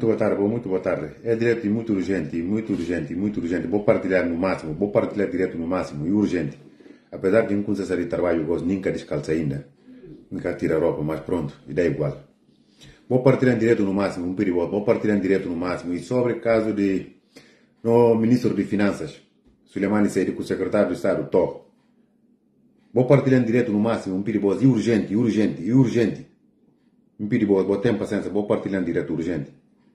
Muito boa tarde, muito boa tarde. É direto e muito urgente, muito urgente, muito urgente. Vou partilhar no máximo, vou partilhar direto no máximo e urgente. Apesar de não começar de trabalho, gosto nunca descalça ainda. Nunca tira a roupa, mas pronto, e dá igual. Vou partilhar direto no máximo, um perigo. Vou partilhar direto no máximo. E sobre o caso de no ministro de Finanças, Suleimani Seydi, com o secretário de Estado, Tó. Vou partilhar direto no máximo, um perigo. E urgente, e urgente, e urgente. Um perigo, vou ter paciência, vou partilhar direto urgente.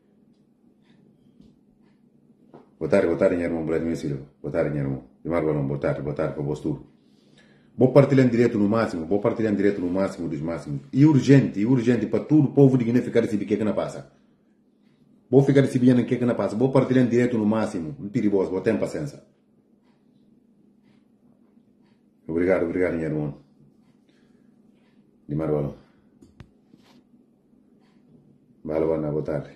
Boa tarde, minha irmã, Vladimir Silva. Boa tarde, minha irmã. Dimar Balão, boa tarde para vós tudo. Vou partilhar direto no máximo, vou partilhar direto no máximo dos máximos. E urgente para todo o povo de Guiné ficar a saber o que é que não passa. Vou ficar a saber o que é que não passa. Vou partilhar direto no máximo. Um perigoso, vou ter paciência. Obrigado, minha irmã. Dimar Balão. Balão, boa tarde.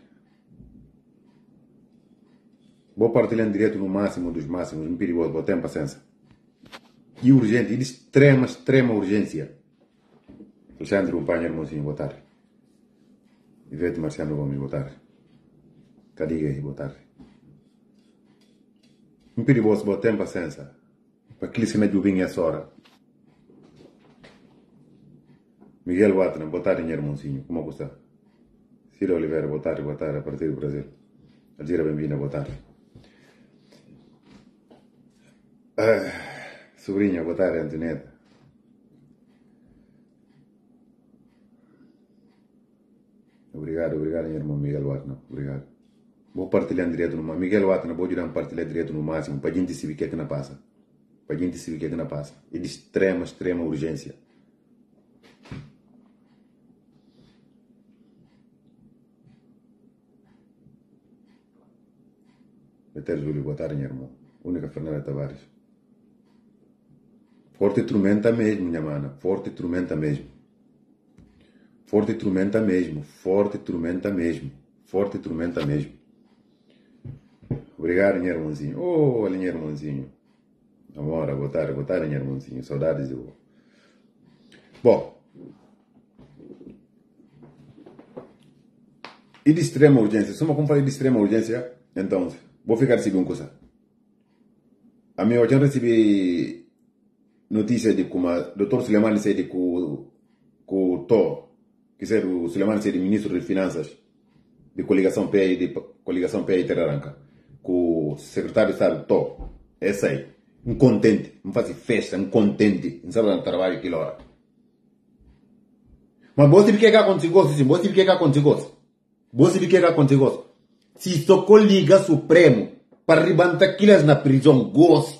Vou partilhar direto no máximo dos máximos, um perigoso, vou ter paciência. E urgente, e de extrema urgência. Alexandre Umpanha, irmãozinho, boa tarde. Ivete Marciano Gomes, boa tarde. Cadiga, boa tarde. Um perigoso, vou ter paciência. Para aqueles que não jubem essa hora. Miguel Watna, boa tarde, minha irmãozinho, como está? Ciro Oliveira, boa tarde, a partir do Brasil. Algira Bembina, boa tarde. Sobrinha, boa tarde, Antonieta. Obrigado, minha irmã Miguel Watna. Obrigado. Vou partilhar direto no máximo. Miguel Watna, vou ajudar a partilhar direto no máximo para a gente saber o que é que não passa. Para a gente saber o que é que não passa. É de extrema urgência. Beter Júlio, boa tarde, minha irmã. Única Fernanda Tavares. Forte tormenta mesmo, minha mana. Forte tormenta mesmo. Forte tormenta mesmo. Forte tormenta mesmo. Forte tormenta mesmo. Obrigado, minha irmãzinho. Oh, olha, minha irmãzinho. Amora, boa tarde, minha irmãzinho. Saudades de você. Bom. E de extrema urgência. Se como falei de extrema urgência, então, vou ficar sem uma coisa. A minha hoje eu recebi notícia de como o Dr. Suleimani Seydi com o Tó, que é o Suleimani Seydi, ministro de Finanças, de coligação PA e Terra com o secretário de Estado, Tó. Essa aí. Um contente. Não faz festa, um contente. Não sabe o trabalho aquela hora. Mas você o que é que aconteceu? Você o que é que aconteceu? Você o que é que aconteceu? Se só coliga Supremo para rebentar aquelas na prisão, goste.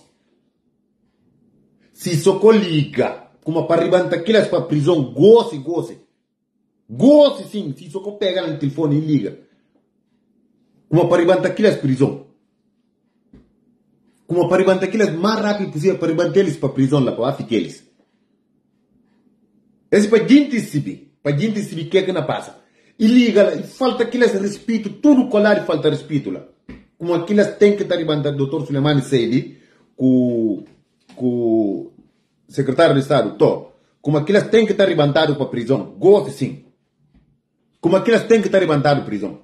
Se só coliga como para rebentar aquelas para a prisão, goste. Goste sim, se só pega no telefone e liga. Como para rebentar aquelas prisão. Como para rebentar aquelas mais rápido possível para rebentar eles para a prisão lá, para ficar eles. Esse para a gente saber o que é que não passa. E liga lá, e falta aquelas respeito, tudo colar e falta respeito lá. Como aquelas tem que estar rebentando o Dr. Suleimani Seydi com o secretário de Estado, Tó. Como aquelas tem que estar rebentado para a prisão, goste sim. Como aquelas tem que estar rebentado para a prisão.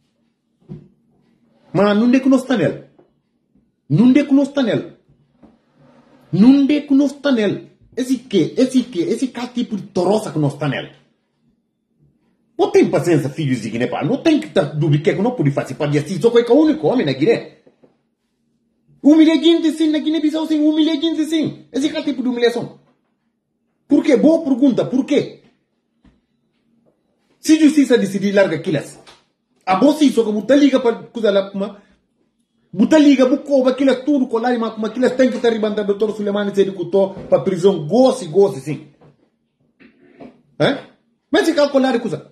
Mas não é que nós está nele. Não é que nós está nele. Não é que nós está nele. Esse tipo de toroça que nós está nele. Não tem paciência, filhos de Guiné, pá. Não tem que estar dúvida que não pode fazer para assim. Só que é o único homem na Guiné. Humilhante sim, na Guiné-Bissau sim. Humilhante sim. Esse é o tipo de humilhação. Por quê? Boa pergunta. Por quê? Se a justiça decidir larga aquelas. A você só que você liga para coisa lá, você liga, você cobra aquelas tudo colar, mas como aquelas tem que estar rebandando o Dr. Suleimani Seydi para a prisão. Goste sim. Mas se calcular coisa.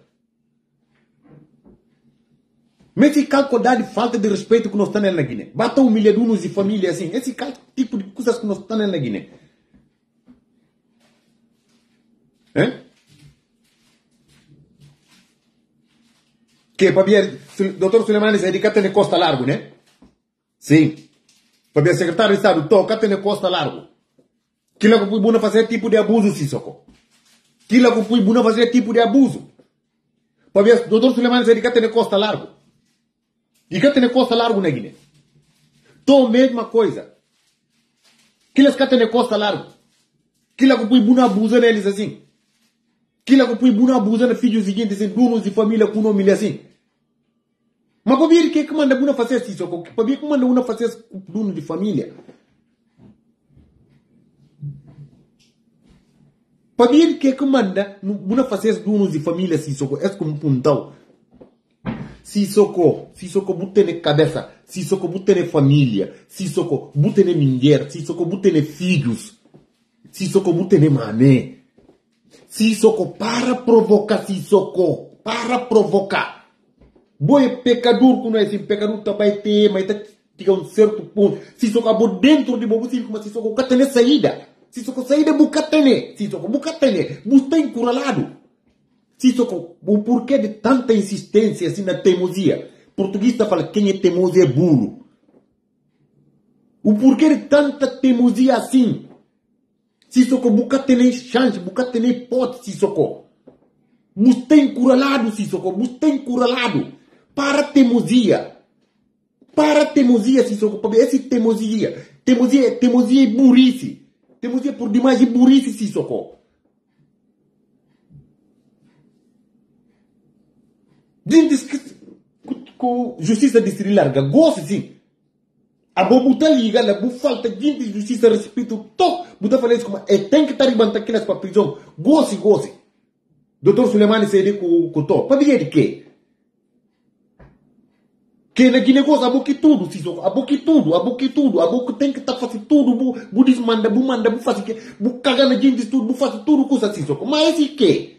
Mas esse calcular de falta de respeito que nós estamos na Guiné. Bata humilhadunos de família assim. Esse tipo de coisas que nós estamos na Guiné. Que para ver Dr. Suleimani Seydi que tem costa largo, né? Sim. Para ver secretário de Estado, toca tem costa largo. Que lá que pode fazer tipo de abuso, Sissoko. Que lá que pode fazer tipo de abuso. Para ver Dr. Suleimani Seydi que tem costa largo. E que tem costa largo na Guiné. Tô mesma coisa. Que eles que tem costa largo. Que lá que põe buna abusa neles assim. Que lá que põe buna abusa na filhos seguintes, assim, donos de família com nome assim. Mas para ver que manda buna fazer isso, para ver que manda buna fazer com dono de família. Para ver que manda buna fazer donos de família, se isso é como um puntão. Se soco bute cabeça, se soco bute família, se soco bute mulher, se soco bute filhos, se soco bute mané, se soco para provocar, se soco para provocar. Boi pecador, quando é assim, pecador também tem, mas tem um certo ponto. Se soco abo dentro de bobo, se soco catene saída, se soco saída bucatene, se soco bucatene, busta encurralado. O porquê de tanta insistência assim na teimosia? Português está falando quem é teimoso é burro. O porquê de tanta teimosia assim? Se soco buca tem chance, buca tem hipótese, se soco. Você encurralado, se soco, você encurralado. Para teimosia. Para teimosia, se soco. Para essa teimosia. Teimosia é burrice. Teimosia por demais é burrice, se soco. Diz que justiça de Sri Lanka gosta sim. A bobuta liga, a falta de justiça respeito to, buta fala isso como é tem que estar levantando aquelas para prisão. Goste. Doutor Suleimani se com to. Para ver de quê? Que na Guiné gosta aboque tudo, se só aboque tudo, aboque tem que estar fazendo tudo, budismo manda, bu fazer que, bu cagar na gente tudo, bu fazer tudo coisa assim só. Mas esse que?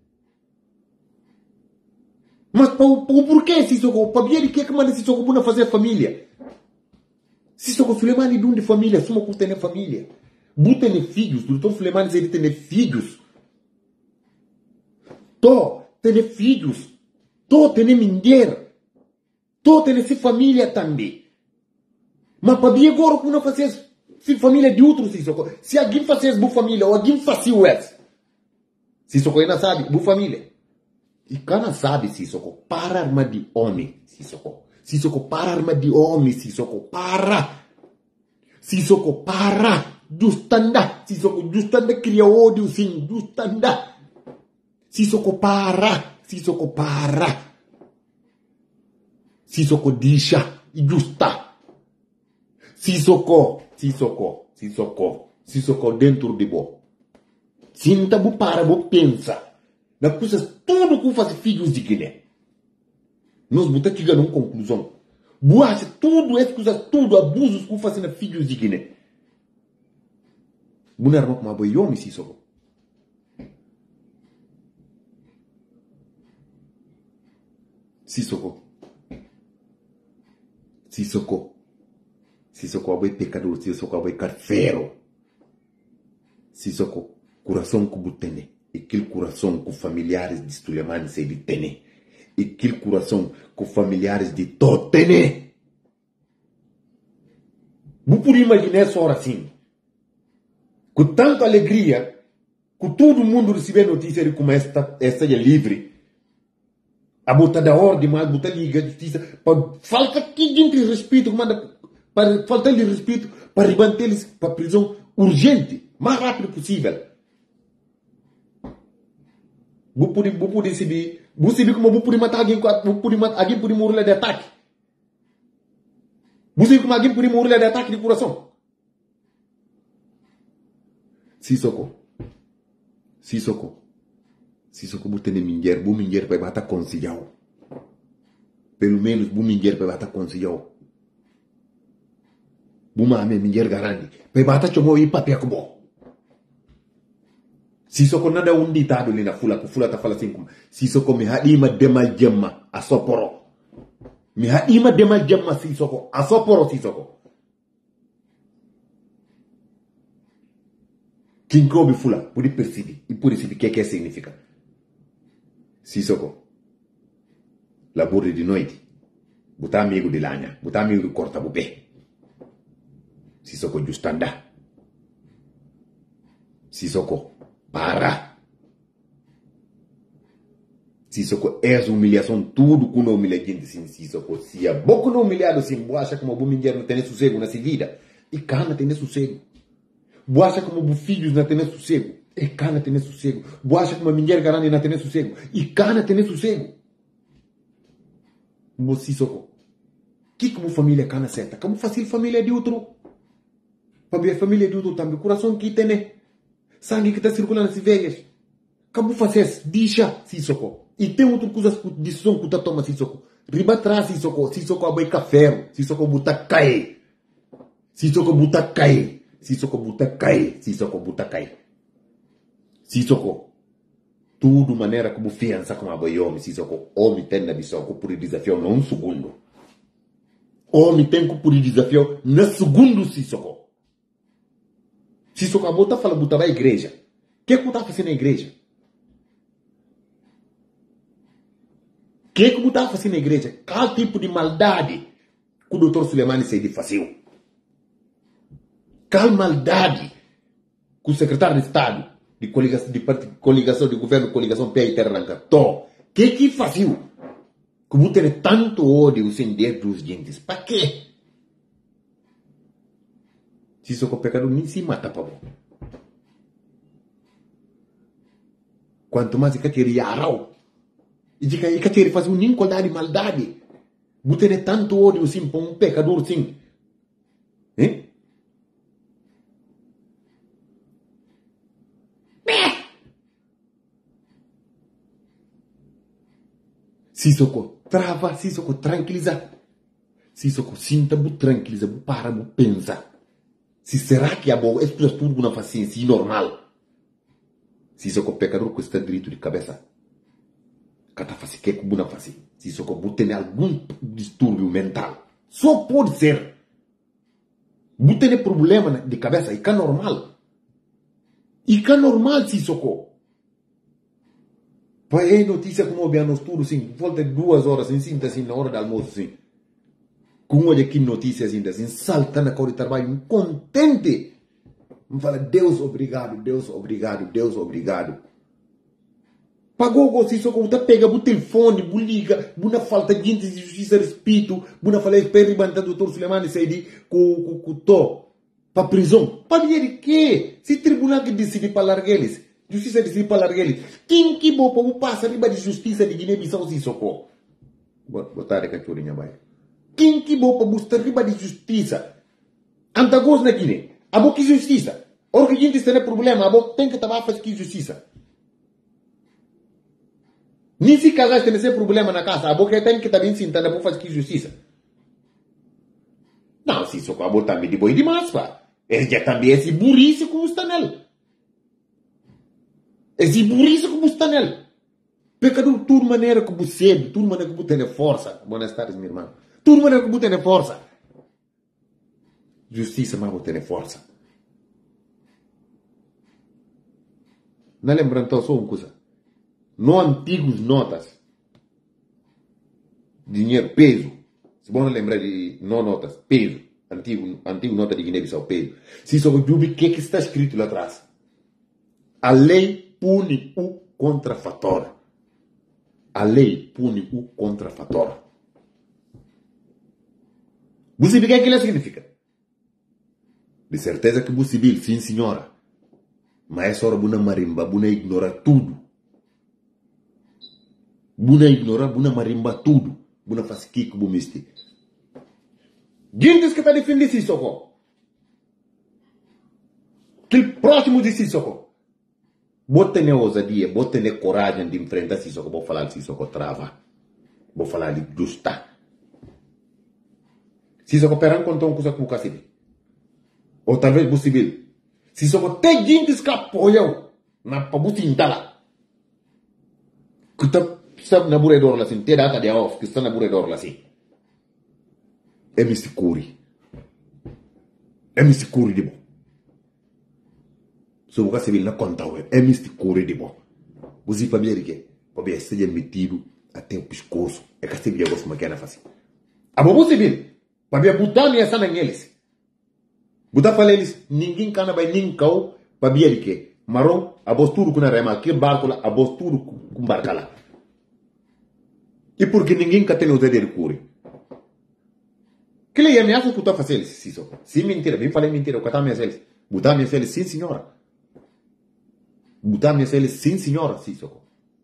Mas por que se socorro? Para ver que manda se socorro para fazer família? Se socorro Suleimani de família, suma que tem família. Buta tem filhos, o doutor Suleimani ele tem filhos. Tó tem filhos. Tó tem mulher. Tó tem família também. Mas para ver agora como não fazer família de outros se socorro. Se alguém fazer boa família ou alguém faz o se socorro não sabe, boa família. E cana sabe se socorro para arma de homem, se socorro. Se socorro para arma de homem, se socorro para. Se socorro para. Justanda. Se socorro justanda cria ódio sim, justanda. Se socorro para. Se socorro para. Se socorro deixa e justa. Se socorro dentro de bo. Sinta bo para bo pensa. Na coisas tudo que faz filhos de Guiné. Nós botamos aqui uma conclusão. Boacha, tudo essas coisas, tudo abusos que fazem na filhos de Guiné. Bunar não como boi homem se socorro. Se socorro boi pecador, se socorro boi carfero. Se socorro coração que botene. Aquele coração com familiares de Suleimani se ele tem. Aquele coração com familiares de Totene. Não por imaginar só assim. Com tanta alegria, com todo mundo receber notícia de como esta é livre. A botar da ordem, mas botar liga justiça. Falta que gente respeito, para falta de respeito, para levantar eles para prisão urgente, mais rápido possível. Vous pouvez saber como vous pouvez matar alguém por morrer de ataque. Você sabe como alguém pode morrer de ataque de coração? Se socorro, você tem mulher, bu mulher vai bater conciliar. Pelo menos bu mulher vai bater conciliar. Bu mame mulher garante, vai bater chomo e papel como. Si soko nada um ditado ali na fula, que fula tá falando assim como si soko me hadima demal jamma a soporo. Me hadima demal jamma si soko a soporo si soko. Quem come fula, pode perceber, e pode saber o que significa. Si soko, labore de noite, botar amigo de lanha, botar amigo de corta bupé. Si soko justanda. Si soko para. Sissoko é humilhação, tudo com humilha gente sim, Sissoko. Se é pouco não humilhado sim, boa acha como o mulher não tem sossego nessa vida. E cana tem sossego. Boa acha como o filhos não tem sossego. E cana tem sossego. Boa acha como a mulher garante não tem sossego. E cana tem sossego. Mo Sissoko. Que como família cana certa? Como fácil família de outro? Para a família de outro também. Coração que tem, né? Sangue que está circulando nas veias. Como fazer? Deixa, Sissoko. E tem outra coisa, decisão que tu toma, Sissoko. Riba atrás, Sissoko. Sissoko abai café. Sissoko buta cai. Sissoko buta cai. Sissoko buta cai. Sissoko buta cai. Sissoko. Tudo maneira como fiança como abai homem, Sissoko. Homem tem na visão que por desafio não um segundo. Homem tem que por desafio no segundo, Sissoko. Sissoko a bota fala buta vai igreja. O que tu tá fazendo na igreja? O que tu tá fazendo na igreja? Qual tipo de maldade que o doutor Suleimani Seydi fazia? Qual maldade que o secretário de Estado de coligação de governo, coligação Pé e Terra Rancato, que fazia? Como ter tanto ódio sem dentro dos dentes? Para quê? Se isso é o pecado, nem se mata, pavô. Quanto mais que teria arau. E de que teria fazer um qualidade de maldade. Ter tanto ódio assim para um pecador assim. Hein? Sissoko trava, Sissoko tranquiliza. Sissoko sinta, tranquiliza, para, pensa. Se será que a boa é tudo na paciência normal? Sissoko pecador com este grito de cabeça. Cata face que com na face. Sissoko tem algum distúrbio mental. Só pode ser. Tem problema de cabeça e que é normal. E que é normal, Sissoko. Para aí notícia como o nos tudo assim, volta de 2 horas assim, assim na hora do almoço assim. Com olha aqui notícias assim, salta na cor de trabalho, contente. Me fala, Deus obrigado, Deus obrigado, Deus obrigado. Pagou o Sissoko, você pega o telefone, você liga, você falta de justiça, respeito, você fala, espera levantar o doutor Suleimani Seydi com to para prisão. Para ver de quê? Se o tribunal que decide para largar eles, justiça decide para largar eles, quem que vou passar riba de justiça de Guiné-Bissau, Sissoko? Boa tarde, cachorinha, vai. Quem que vou buscar riba de justiça? Antagos na Guiné. A boa que justiça. Ora que a gente tem problema, a boa tem que estar fazer que justiça. Nem se casar tem esse problema na casa, a boa tem que estar bem sentada para fazer que justiça. Não, se isso acabou também de boi demais, pá. Esse já também é esse burrice como está nele. Esse burrice como está nele. Pecador, tudo maneira que você cedo, tudo maneira que você tem força. Boas tardes, minha irmã. Tudo maneira que você tem força. Justiça, mas você tem força. Não lembra então só uma coisa. No antigos notas, dinheiro, peso. Se você não lembrar de não notas, peso. Antigo nota de Guiné-Bissau, peso. Se só o que está escrito lá atrás. A lei pune o contrafator. A lei pune o contrafator. Você vê o que aquilo significa? De certeza que você viu, sim senhora. Mas essa hora você marimba, você ignora tudo. Você ignora, você marimba tudo. Você faz o que você miste. Gente que está defendendo Sissoko. Que próximo de Sissoko. Você tem ousadia, você tem coragem de enfrentar Sissoko. Vou falar de Sissoko trava. Vou falar de justa. Sissoko perang contou coisa com o Cacibe. Ou talvez possível. Sissoko tem gente que apoiam na pabutinha lá. Que está na buredor lá assim. Tem data de off que está na buredor lá assim. É me segure. É me segure de bom. Se o Cacibe não conta é me segure de bom. Você para ver que para ver seja metido até o pescoço. É Cacibe já gosta de uma fazer. A bom possível. Para ver botar minha sana neles. Botar para eles, ninguém cana vai nem cau para ver que marrom, a voz tudo com a rema, que barco lá, a voz tudo com barca lá. E porque ninguém quer ter o dedo de cura. Que ele ameaça que tu faz eles, Sissoko. Sim, mentira. Bem falei mentira. O que tá ameaça eles? Botar ameaça eles, sim, senhora. Botar ameaça eles, sim, senhora, Sissoko.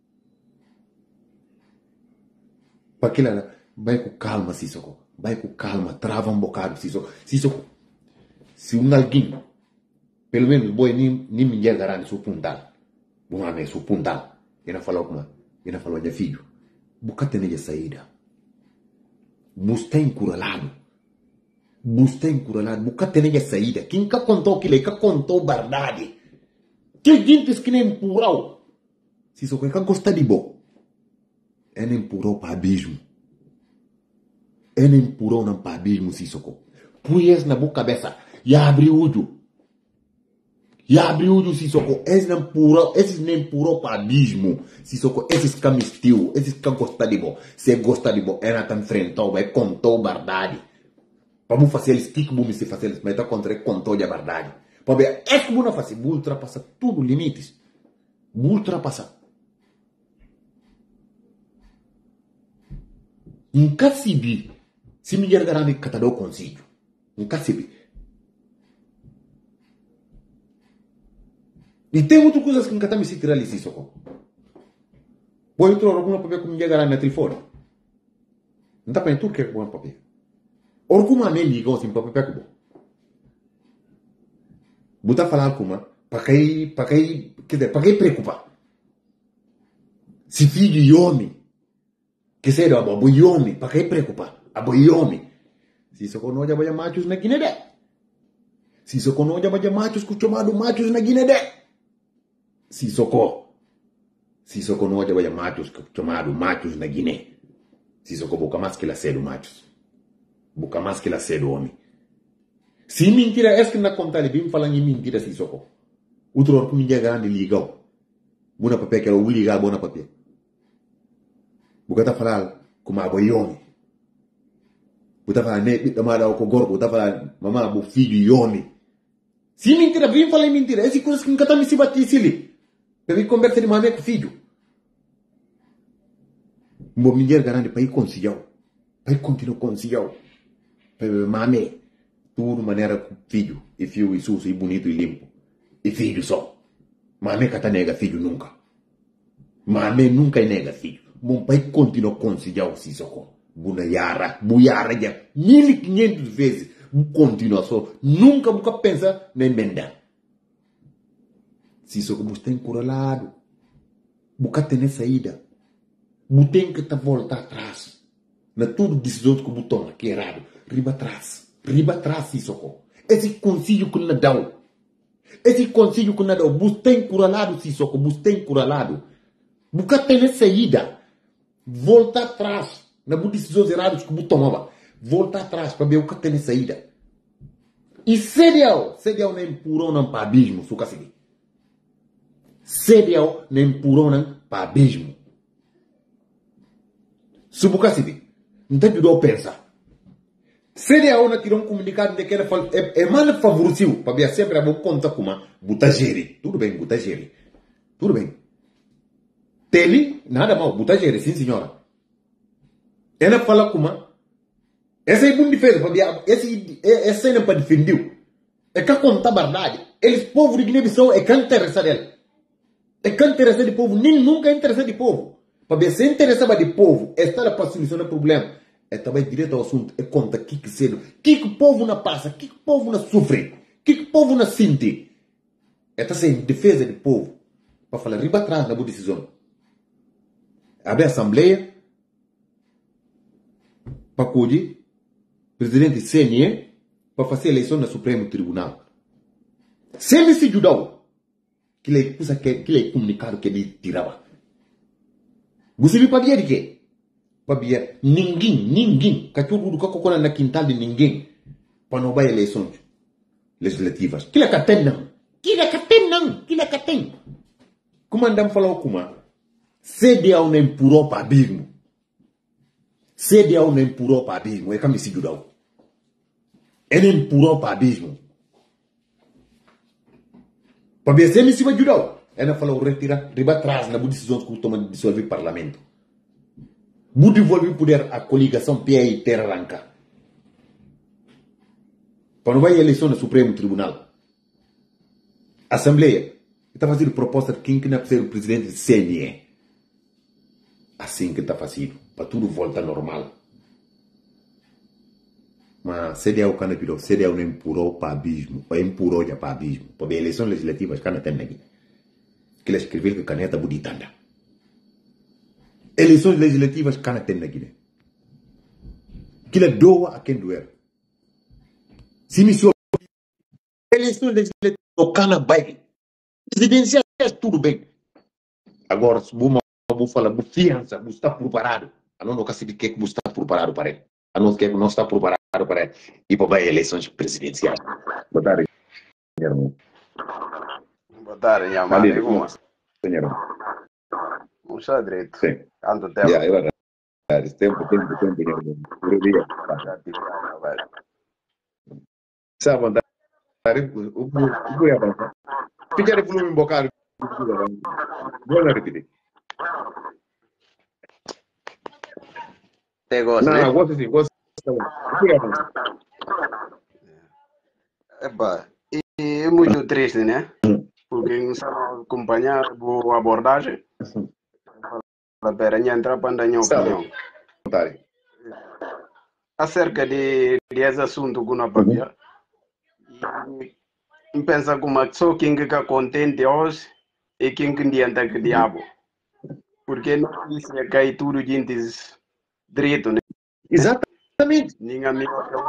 Para aquilo, vai com calma, Sissoko. Vai com calma. Trava um bocado, Sissoko. Sissoko. Se alguém, pelo menos, boi, nem me chegará no seu puntal. Bom, ame, seu puntal. Ele falou como? Ele falou, meu filho. Boca tem saída. Busca encurralado. Busca encurralado. Boca tem saída. Quem que contou aquilo? Quem contou a verdade? Que gente que nem empurrou. Se isso que gosta de bom. Ele empurrou para o abismo. Ele empurrou para o abismo, se isso. Põe isso na boca cabeça. E abre o olho. E abre o olho, se isso. Esses nem empurrou para o abismo. Se isso. Esses que mistiu. Esses que gostam de bom. Se gosta de bom. Ele está enfrentou. Vai contou a verdade. Para não fazer eles. Que bom se fazer eles. Mas está contra ele. Contou a verdade. Para ver. É que não faz. Vou ultrapassar tudo os limites. Vou ultrapassar. Nunca se vi. Se me chegar a catador consigo. Nunca se vi. E tem outras coisas que nunca me se tirar ali, Sissoko. Pode entrar alguma papel que me chegar na telefone. Não está para entrar que é bom papel. Alguma me ligou assim para papel que bom. Buta falar com uma, para que preocupar. Se filho de homem, que seja a boi homem, para que preocupar? A boi homem. Se isso conosco vai machos na Guiné. Se isso conosco vai machos que chamado machos na Guiné. Se isso conosco vai machos que chamado machos na Guiné. Se isso boca mais que ela cedo machos. Boca mais que ela cedo homem. Se mentira, é que na conta ele vem falando em mentira, se isso. Outro hora que me chega grande ligou. Bona papel que eu ligar, bona papel. Boca tá falando como a boi homem. Boca tá falando, né, tomada o cogor, boca tá falando, mamãe, meu filho e homem. Se mentira, vem falar em mentira. Essas coisas que nunca tá me se bater, se ali. Para vir conversa de mamãe com filho. Meu mulher garante para ir conseguir. Para ir continuar conseguir. Para mamãe. Tudo maneira com filho. E filho e sujo, e bonito e limpo. E filho só. Mamãe que tá nega filho nunca. Mamãe nunca nega filho. Meu pai continua conseguir o Sissoko. Buiara já 1500 vezes. Continua só. Nunca pensa na emenda. Sissoko, você está encurralado. Você tem saída. Você tem que voltar atrás. Na tudo decisões que você toma, que é errado. Riba atrás, Sissoko. Esse conselho que não dá. Esse conselho que não dá. Você está encurralado, Sissoko. Você está encurralado. Você tem saída. Volta atrás. Na decisões erradas que você tomava. Volta atrás para ver o que tem saída. E serial não empurrou não para abismo, se conseguir. Serial não empurrou não para abismo. Se você conseguir. Não tem que pensar. Serial não tirou comunicado de que ele falou, é mal favorecido, para ver sempre a boa conta com uma butagere. Tudo bem, butagere. Tudo bem. Tele, nada mal, butagere, sim senhora. Ela fala com uma, essa é boa defesa, para ver, essa não é para defender. É que conta a verdade. Eles, povo de Guiné-Bissau, é que interessa dele. É que interessa de povo, nem nunca interessa de povo. Para ver se interessava de povo, está para solucionar o problema. É também direto ao assunto, é conta o que cedo, que o povo não passa, que o povo não sofre, que o povo não sente. É tá sem defesa do povo. Para falar riba atrás na boa decisão. Abre a assembleia, para acudir, presidente CNE, para fazer eleição no Supremo Tribunal. Se ele se ajudou, que ele comunicado que ele tirava. Você viu para ver de quê? Para ver ninguém, cachorro do cacocona na quintal de ninguém, para não vai eleições legislativas. Que é tem não? Que é tem? Como andamos falando com uma? CDAO não empurrou para abismo. CDAO não empurrou para abismo. É como se ajudou. Ele empurrou para abismo. Para ver se ele se ajudou. Ela falou, retira, riba atrás na decisão que toma de dissolver o parlamento. Bu devolver poder a coligação PA e Terra Ranca. Para não vai eleição no Supremo Tribunal. Assembleia está fazendo proposta de quem que não é ser o presidente do CNE. Assim que está fazendo. Para tudo voltar normal. Mas CDAO canapirou, CDAO não empurrou para abismo, ou empurrou já para abismo. Para eleições legislativas, cana tem aqui. Que ele escreveu que caneta buditanda. Eleições legislativas, cana tem aqui. Que ele doa a quem doer. Se me soube, eleições legislativas, o cana vai. Presidenciais, tudo bem. Agora, se você falar, você fiança, você está preparado. A não nunca se diz que você está preparado para ele. A não que não está preparado para ele. E para eleições presidenciais. Boa tarde, senhor. Boa tarde, minha mãe. Senhor. Um chá direito. Sim. Quanto tempo? É verdade. Tempo, senhor. Por dia. Já tive uma vez. Sabe, vontade. O que é avançar? Fica de volume um bocado. Vou repetir. Você gosta, né? Não, gosto sim, gosto. O que é avançar? Epa, e é muito triste, né? Porque não sabe acompanhar a abordagem. Para entrar para dar minha opinião. Vontade. Acerca de esse assunto com a papia. E pensa como só quem fica contente hoje e quem que adianta que diabo. Porque não é cair tudo gente direito, né? Exatamente. Ninguém me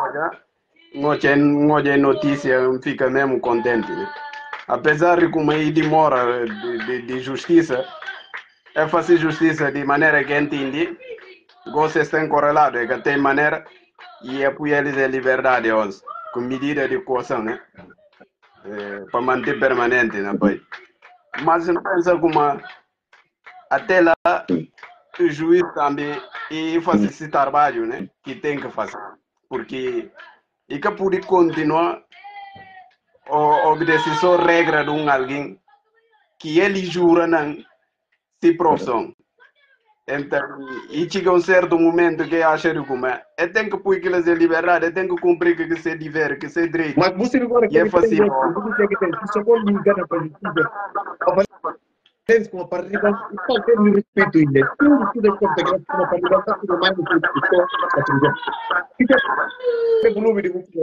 olha notícia fica mesmo contente, né? Apesar de como aí demora de justiça, é fazer justiça de maneira que entende, gosta de estar correlado, é que tem maneira e apoia eles a liberdade hoje, com medida de coação, né? Para manter permanente, né, pai? Mas não pensa como até lá o juiz também e fazer esse trabalho, né? Que tem que fazer, porque e que pode continuar a obedecer só regra de alguém que ele jura não se profissão. Então, e chega um certo momento que acha que como é tem que pôr aquelas liberdade, tem que cumprir que se dever, que se direito. Mas você agora E é fácil. Você só ligar na positiva. Com a partida, não tem respeito ainda. Tudo é contra com a partida, está tudo mais do que a partida. Fica o volume de você.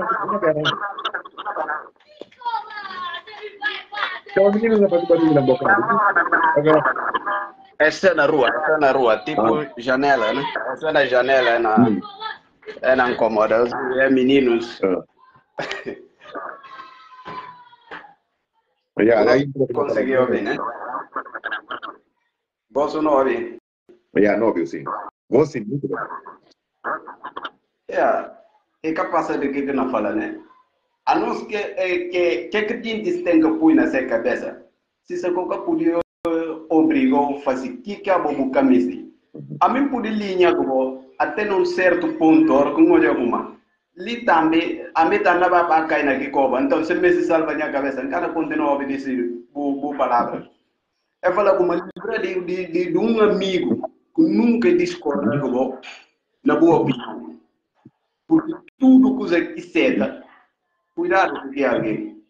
Então, menino na partida na boca. Agora, Essa é na rua, tipo janela, né? Essa na janela é na incomoda, é meninos. Conseguiu ouvir, né? Você não ouve? Não ouviu, sim. Você muito bem. É capaz de que não fala, né? A nós que a gente tem que pôr na sua cabeça, se você qualquer podia obrigar a fazer o que é a boca camisa. A mim por linha até num certo ponto, como olha como ali também, a mim também vai cair na que cova. Então, se me se salva minha cabeça, não cara continua a obedecer boa palavra. É falar como livra de um amigo que nunca discorda com na boa opinião. Porque tudo que seta, cuidado de alguém.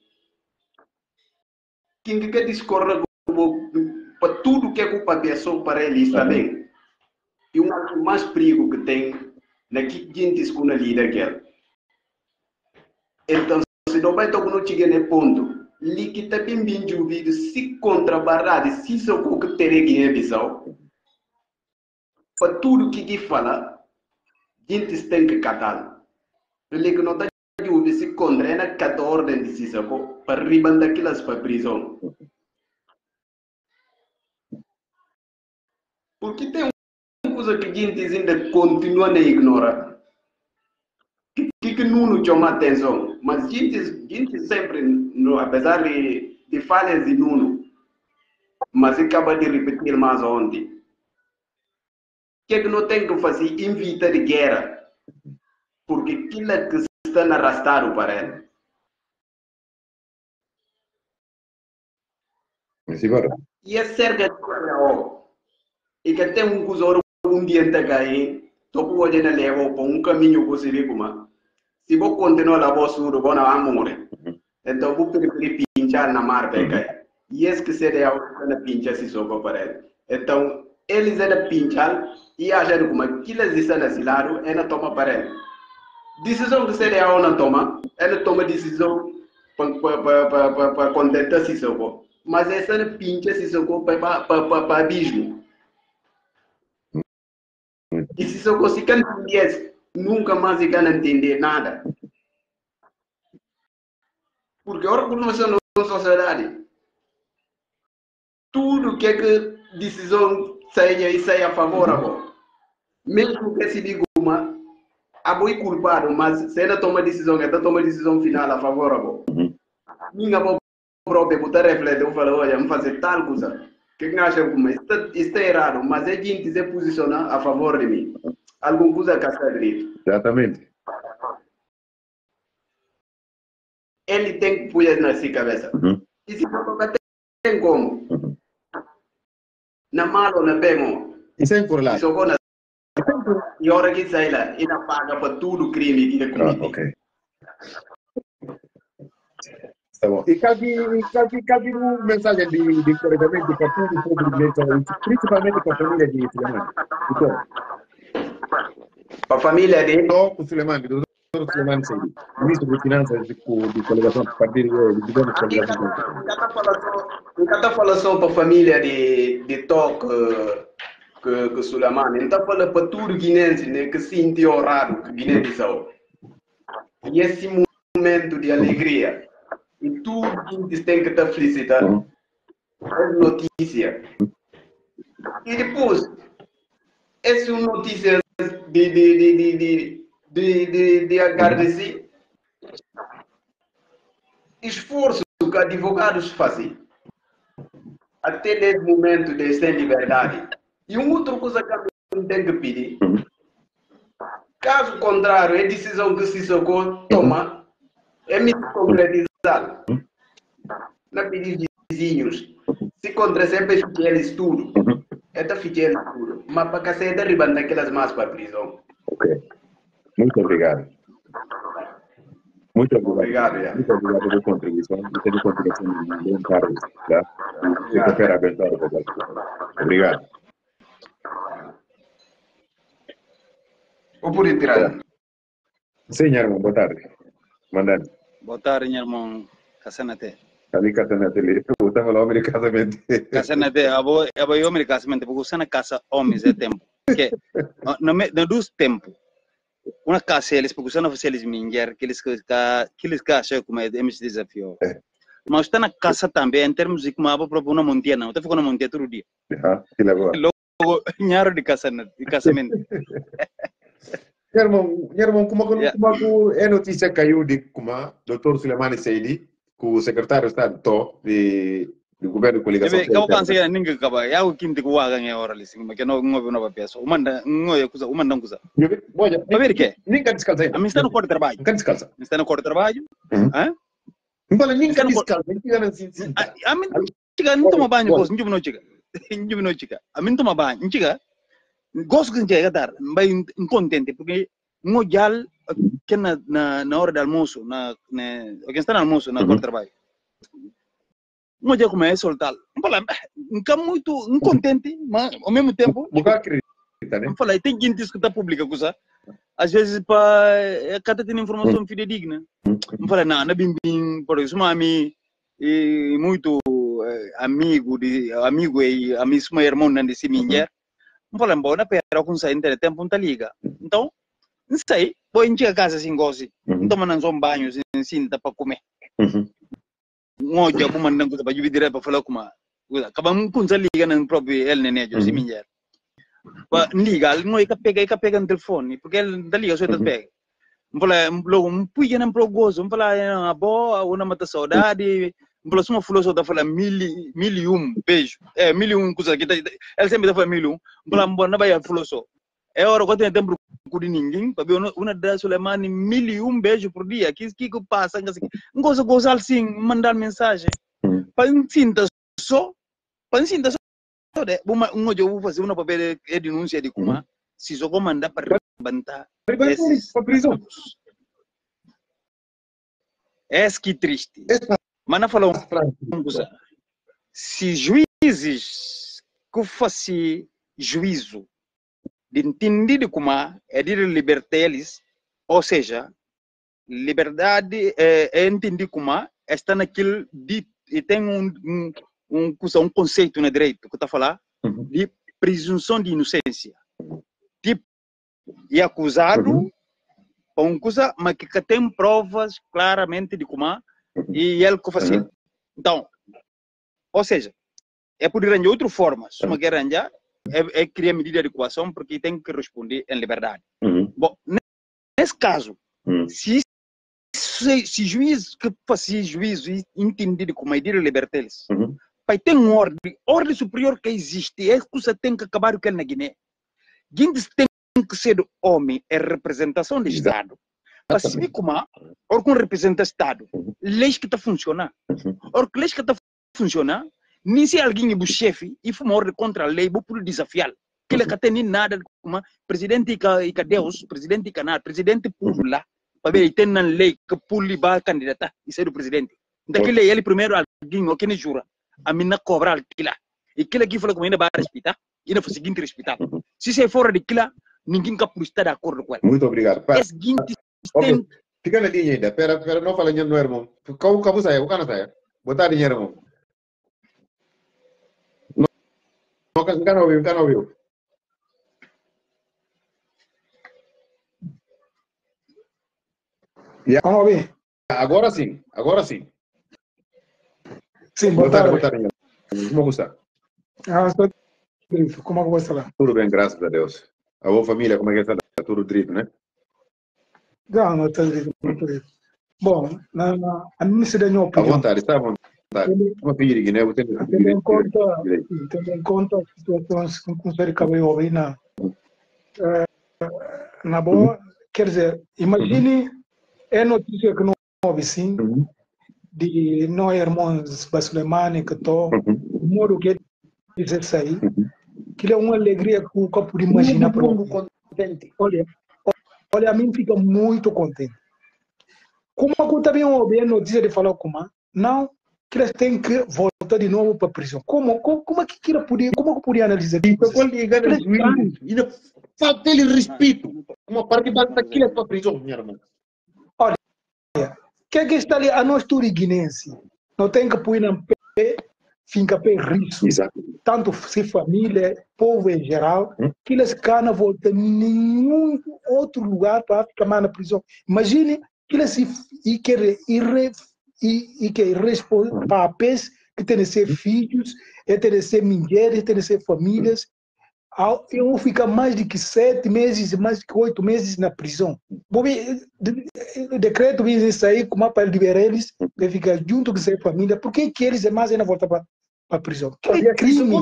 Quem quer discordar para tudo que é culpa de pessoa para ele está bem. E o mais perigo que tem naquele gente escuna ali daquela. Então, se não vai tocar no tigre ponto, ali que está bem ouvido, se contrabarrar, se só o que teria que é visão, para tudo que fala, gente tem que catar. Ele que não está de ouvir se contra, é cada ordem de si, para ribandar aquelas para a prisão. Porque tem uma coisa que a gente ainda continua a ignorar. Que não chama atenção. Mas a gente sempre, apesar de falhas de Nuno, mas acaba de repetir mais ontem. O que é que não tem que fazer? Invita de guerra. Porque aquilo é que está arrastado para ele. E é cerca de guerra. E que tem um coisa ambiente gai to ko je na levo po un caminho ko se kuma si bo continuar la voz suru bona amore então bu per pinchar na mar gai yes que se deu na pincha si soco para ele então eles ainda pinchar e a gente como que eles estão nesse lado ainda toma para ele decisão que se deu na toma ele toma decisão para contentar si soco mas essa pincha si soco para abismo. E se só conseguir entender, nunca mais irá entender nada. Porque agora começa na sociedade. Tudo que é que decisão saia favorável. Mesmo que se diga uma, a boi culpado, mas se ela toma decisão, ela toma decisão final a favorável. Minha própria botar refletir, eu falo, olha, vamos fazer tal coisa. Que acha como está errado, mas é gente se posicionar a favor de mim. Alguma coisa que está direito. Exatamente. Ele tem que pôr na sua cabeça. E se não tem como? Na mala ou na bem, Isso é importante. e a hora que sai lá, ele paga para tudo crime que ele comete. Ok. Tá bom. E cabe uma mensagem de encorajamento para todos os públicos, principalmente para a família de Suleiman. Para a família dele. O Suleiman, o doutor Suleiman Seidi, ministro de Finanças de coligação do Partido de Governo de Coligação. Nunca está falando só para a família de Toc que Suleiman. Ele está falando para tudo guinense, né, que se sentiu raro que Guiné-Bissau. E esse momento de alegria. E tudo que tem que estar felicitado. É notícia. E depois, essa notícia de agradecer. Esforço que advogados fazem. Até nesse momento de sem liberdade. E uma outra coisa que eu tenho que pedir. Caso contrário, a decisão que se socorro toma é me concretizar. Na pedir vizinhos, se contra sempre fiqueles tudo, é fiqueles tudo, mas para que se derribam daquelas más para a prisão. Ok. Muito obrigado. Muito obrigado. Muito obrigado pela contribuição. Você de contribuição de um Carlos, tá? Sexta-feira abençoada para você. Obrigado. O por tirar. Sim, irmão, boa tarde. Mandando. Boa tarde, irmão. Casanate. Ali Casanate, ele estava lá homem de casamento. Casanate, abo homem de casamento, porque você não casa homens é tempo. Que no dos tempo. Uma casa eles porque você não faz eles minhar que eles casam como é esse desafio. Mas está na casa também em termos de como abo próprio uma montanha, não. Está ficando uma montanha todo dia. Que legal. Logo nharo de casamento. Irmão, como é notícia caiu de como Dr. Suleiman Seidi, que o secretário de Estado do governo de coligação. Kau kan saya ninguém acaba. Eu quinto que o agan é hora assim, mas que não vai peça. O manda coisa. Olha, ver que? Ninguém descalça ainda. A mim está no corte de trabalho. Ninguém descalça. Está no corte de trabalho. Não fala ninguém descalça. A mim chica não toma banho, gosto, não chica. Não chica. A mim toma banho, chica. Gosto que chega dar, vai incontente porque mojal que na hora do almoço, quem está no almoço na corte de trabalho. Moja como é soltar. Não fica muito incontente, mas ao mesmo tempo. Não acredita, né? Não fala, tem gente que está pública coisa. Às vezes para cada tem informação fidedigna. Não fala não bim por isso mami e muito amigo e a mesma irmã de se minha. Não fala bom na pera com sai internet tempo não liga. Então, não sei, vou em casa assim gosto. Então mandando um banho assim para comer. Ngoja pun mandang ko sa baju dire pa fala kuma kabang kun sa liga ng próprio el nenejo si minha pa legal ngoy ka pega ang telefone porque el dali so tat pega mpala logo puya ng progozo mpala abo una mata saudade mpala suma fuloso da fala milium beijo milium kusa kita el sempre da fala milium mpala mbona ba ya fuloso ora ko tem tempo de ninguém para ver uma da Suleiman milium beijo por dia que passa goza assim mandar mensagem para sinta só um dia eu vou fazer uma papel de denúncia de como se só comandar para levantar Para prisão. é que triste. Mas não falou uma coisa. Se juízes que fosse juízo de entender como é de libertar eles, ou seja, liberdade é entender como está naquilo de e tem um conceito na direito que está a falar de presunção de inocência. Tipo, e acusado com uma coisa, mas que tem provas claramente de como e ele que faz. Então, ou seja, é por arranjar outra forma. Se uma quer arranjar, é criar medida de coação porque tem que responder em liberdade. Bom, nesse caso, se juiz que faz juízo e entender como é de libertar eles, pai tem uma ordem superior que existe, é que você tem que acabar com ele na Guiné. Gente tem que ser homem, é representação do Estado. Para saber como ou com representa o Estado, leis que está funcionando. Ou que leis que está funcionando, nem se alguém é o chefe e for ordem contra a lei, vou por desafiar. Que ele não tem nada como presidente e Deus, presidente e canal, presidente por lá. Para ver, tem uma lei que pule para candidatar e ser o presidente. Então, aquele ele primeiro alguém, ou quem jura, a mim não cobrar aquilo. E aquilo aqui fala como ainda vai respeitar, e não foi o seguinte respeitar. Se você fora de aquilo, ninguém pode estar de acordo com ele. Muito obrigado. É o seguinte, okay. Fica na linha ainda. Espera, não fala dinheiro no irmão. Como sai? O cara sai? Botar dinheiro, irmão. Não ouviu. Vamos ver. Agora sim. Sim, boa tarde. Como está? Como é que você está? Tudo bem, graças a Deus. A sua família, como é que está? Tudo direito, né? Não está direito. Bom, a minha cidade não opinião. À vontade, está à vontade. Uma filha de Guiné, você tendo em conta a situação com o Sr. Cabelo aí na boa, quer dizer, imagine é notícia que não houve sim, de nós irmãos Basulemani que estou, o modo que dizer isso aí, que é uma alegria que eu posso imaginar para o contente. Olha, a mim fica muito contente. Como eu também ouvi a notícia de falar como não, que eles têm que voltar de novo para a prisão. Como é que eu podia analisar isso? Falta ele respeito. Uma parte daquilo é para a prisão, minha irmã. Olha, que está ali a nós turiguinense? Não tem que pôr na pé, fica pé risco. Tanto se família, povo em geral, que eles canam voltar em nenhum outro lugar para ficar mais na prisão. Imagine que eles querem papéis que têm que ser filhos, têm que ser mulheres, têm que ser famílias. Eu vou ficar mais de que 7 meses, mais de que 8 meses na prisão. O decreto vem sair como para liberar eles, para ficar junto com sua família. Por que eles mais ainda voltam para a prisão? Que é crime.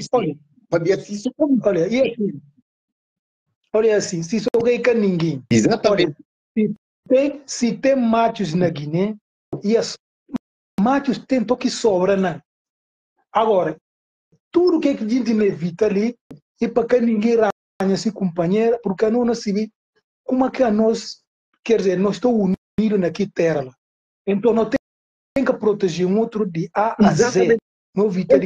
Olha assim, se só ganha ninguém. Exatamente. Olha, se tem machos na Guiné, e as machos tem que sobra, não. Agora, tudo que a gente evita ali, e para que ninguém ranha se companheira, porque não se vê como é que nós, quer dizer, nós estamos unidos naquela terra. Então, não tem que proteger um outro de A a Z. Não evitar de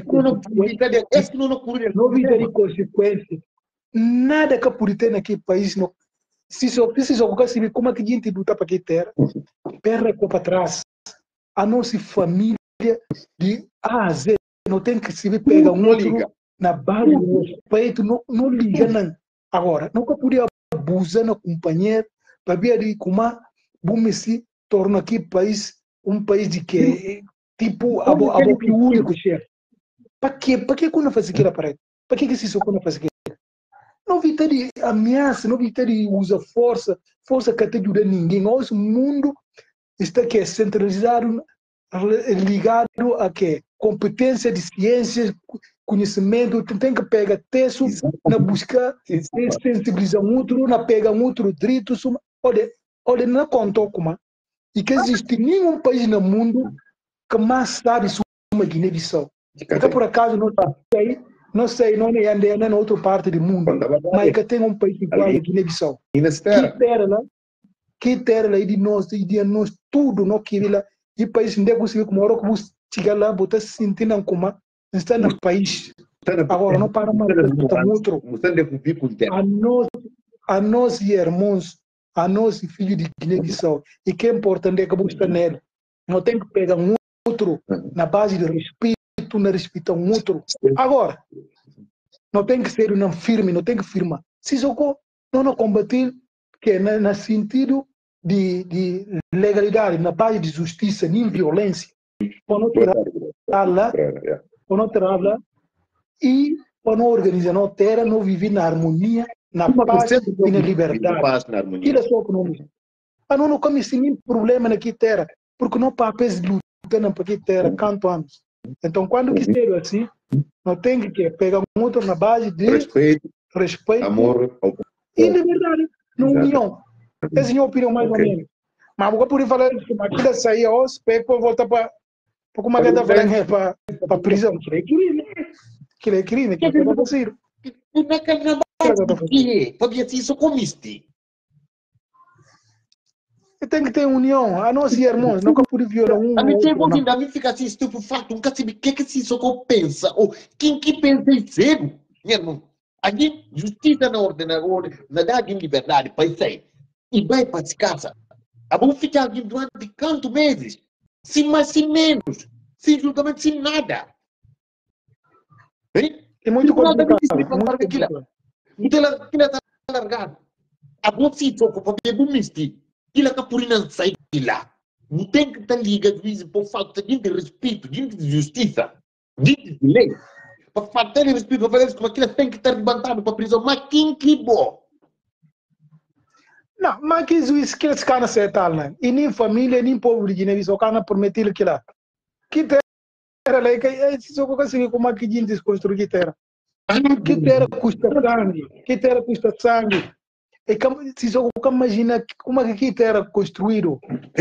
consequências. Nada que pode ter naquele país. Não. Se só se vê como é que a gente luta para aquela terra, perra para trás. A nossa família de A a Z. Não tem que se ver pegar um outro na base do respeito, não liga não. Agora, nunca podia abusar na companheira para ver como vamos se torna aqui país um país de que tipo a único chefe. Para que quando faz aquilo para para que se quando faz aquilo? Não vi ter ameaça, não vi ter usa força que até ajuda ninguém. Hoje o mundo está que centralizado, ligado a que competência de ciências, conhecimento, tem que pegar texto na busca sensibilizar um outro, na pegar um outro direito. Olha, não contou como e que existe nenhum país no mundo que mais sabe sobre a Guiné-Bissau. Então, por acaso, não está aí, não sei, não é andando na outra parte do mundo, mas que tem um país igual a Guiné-Bissau. Que terra lá de nós tudo, não que lá, e país não é possível como hora que você chega lá, botar se sentindo como está no país. Agora não para mais está outro. A nós irmãos, a nós filhos de Guiné-Bissau, e que é importante é que você está nele. Não tem que pegar um outro na base de respeito, na respeito um outro. Agora, não tem que ser não firme, não tem que firmar. Se socorro, não combater que é no sentido de legalidade, na base de justiça, nem violência, para não tirar lá, e para não organizar não terra, não viver na harmonia, na paz e na liberdade. Isso é só economia. Não come nenhum problema naquela terra, porque não papéis lutando para aquela terra, canto anos. Então, quando quiser assim, não tem que pegar um outro na base de respeito amor e liberdade, na união. Essa é a minha opinião, mais ou menos. Mas vou por falar que aquilo sair aos pés para voltar para como é que está falando para a prisão. Que é crime, que é possível. Naquela base de quê? Porque se isso comiste. Tem que ter união, a nós irmãos, nunca pode violar um. A mim tem muito, a mim fica assim estupefato, nunca sabe o que esse socorro pensa, ou quem que pensa em cedo, meu irmão. Aqui, justiça na ordem, na dá de liberdade, para isso aí. E vai para casa. A bom ficar aqui durante quantos meses? Sem mais, sem menos. Sem julgamento, sem nada. Hein? É muito complicado. Então, aquilo está largado. A bom se toca para ver o misti. Aquilo está por não sair de lá. Não tem que estar ligado por falta de respeito, de justiça, de lei. Para faltar de respeito, para fazer como aquilo tem que estar levantado para a prisão. Mas quem que bom? Não, mas que juiz que eles canam acertar, né? E nem família, nem povo de Guiné-Bissau canam prometer aquilo lá. Que terra lá, se eu conseguir como é que a gente desconstruir que terra? Que terra custa sangue? Que terra custa sangue? E se eu imagina como é que terra construíram?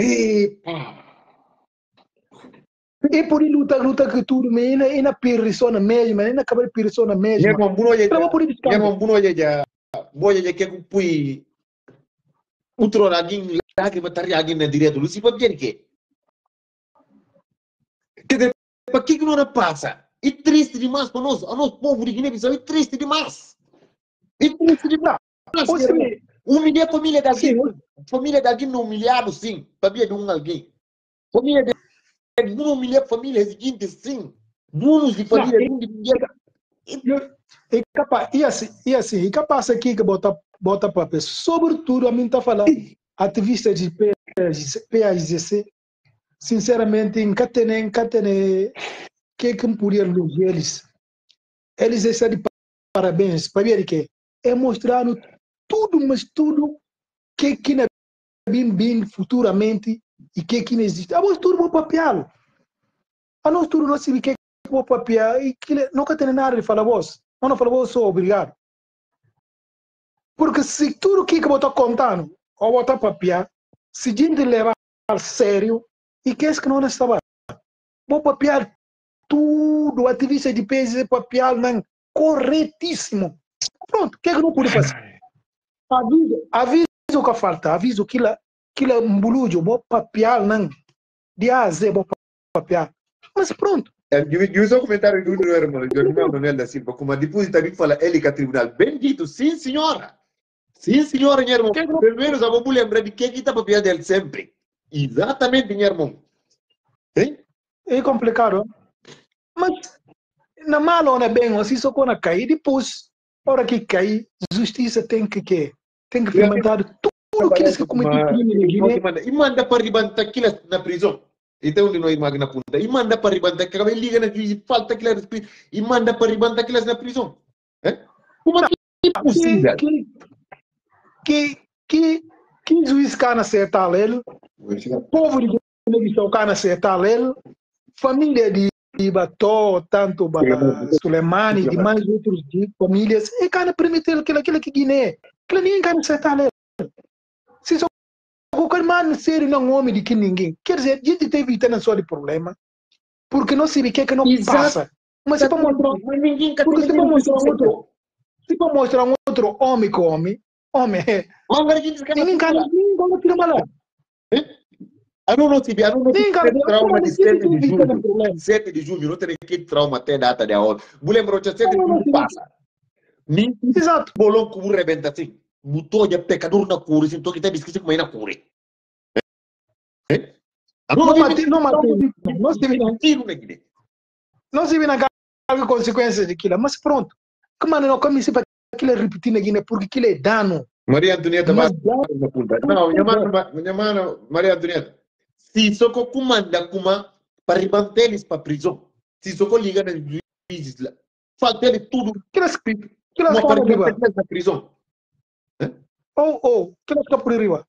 E por aí luta que tudo, mas ainda persona mesmo, ainda acaba de persona mesmo. Minha irmã, boa que pui outro alguém lá que vai estar alguém na direita, não se pode dizer que. Quer dizer, para que não passa? É triste demais para nós, a nosso povo de Guiné-Bissau, é triste demais. É triste demais. Humilhar a família de alguém, família de alguém não humilhado, sim, família de alguém. Família de não humilhar a família seguinte, sim. Donos de família, é capaz, e assim, é capaz aqui que bota papel. Sobretudo, a mim está falando, ativista de PAGC, sinceramente, em Catene, que podia elogiar eles. Eles estão de parabéns, para ver que é mostrar tudo, mas tudo que não bem futuramente e que não existe. A nós tudo vou papel. A nós tudo não sabe que vou papel e que nunca tem nada de falar voz. Não fala voz, sou obrigado. Porque se tudo que eu estou contando ou botar papel, se a gente levar a sério, e que é que não estava? Vou papel tudo, ativista de peso, papel não corretíssimo. Pronto, o que é que não pude fazer? Aviso que falta, aviso que lá mbulujo, vou papel não, de A a Z, vou papel. Mas pronto. Eu só comentário do irmão Manuel da Silva, como depois também fala ele que a tribunal, bendito, sim senhora. Sim senhora, minha irmã. Pelo menos eu vou lembrar de que está papel dele sempre. Exatamente, minha irmã. Hein? É complicado. Mas na mala não é bem, assim só quando cai, depois, na hora que cai, justiça tem que implementar tudo que eles cometeram crime na Guiné. E manda para levantar aquilo na prisão. Então, onde não é na punta. E manda para levantar aquilo, ele liga na juiz, falta aquilo respeito, e manda para levantar aquilo na prisão. Como é que é possível? Que juiz cana acertar ele, o povo de Guiné-Bissau cana acertar ele, família de Bató, tanto Suleimani, de mais outros de famílias, e cana permitir aquilo que Guiné, que ninguém cana acertar ele. Se só qualquer mano sério não é um homem de que ninguém. Quer dizer, a gente está evitando só de problema, porque não sabe o que é que não passa. Mas se para mostrar, Mas ninguém quer porque se para mostrar um outro homem com homem, ninguém vai trabalhar. Eu não tive Ninguém trauma de 7 de julho. problema. 7 de julho, não tem que trauma até data de agora. Vou lembrar que 7 de julho passa. Ninguém Exato. bolou como rebenta assim. Mutou de pecador na cura, assim, tô que tem esqueci como é na cura. Não se vê na carga consequências daquilo, mas pronto. Como não come se para aquilo repetir na Guiné, porque aquilo é dano. Maria Antonieta vai na punta. Não, minha mano, Maria Antonieta. Se só comanda kuma para manter eles para prisão. Se só liga nos juízes lá. Falta ele tudo. Aquelas Uma para manter na prisão. Aquelas que por arriba.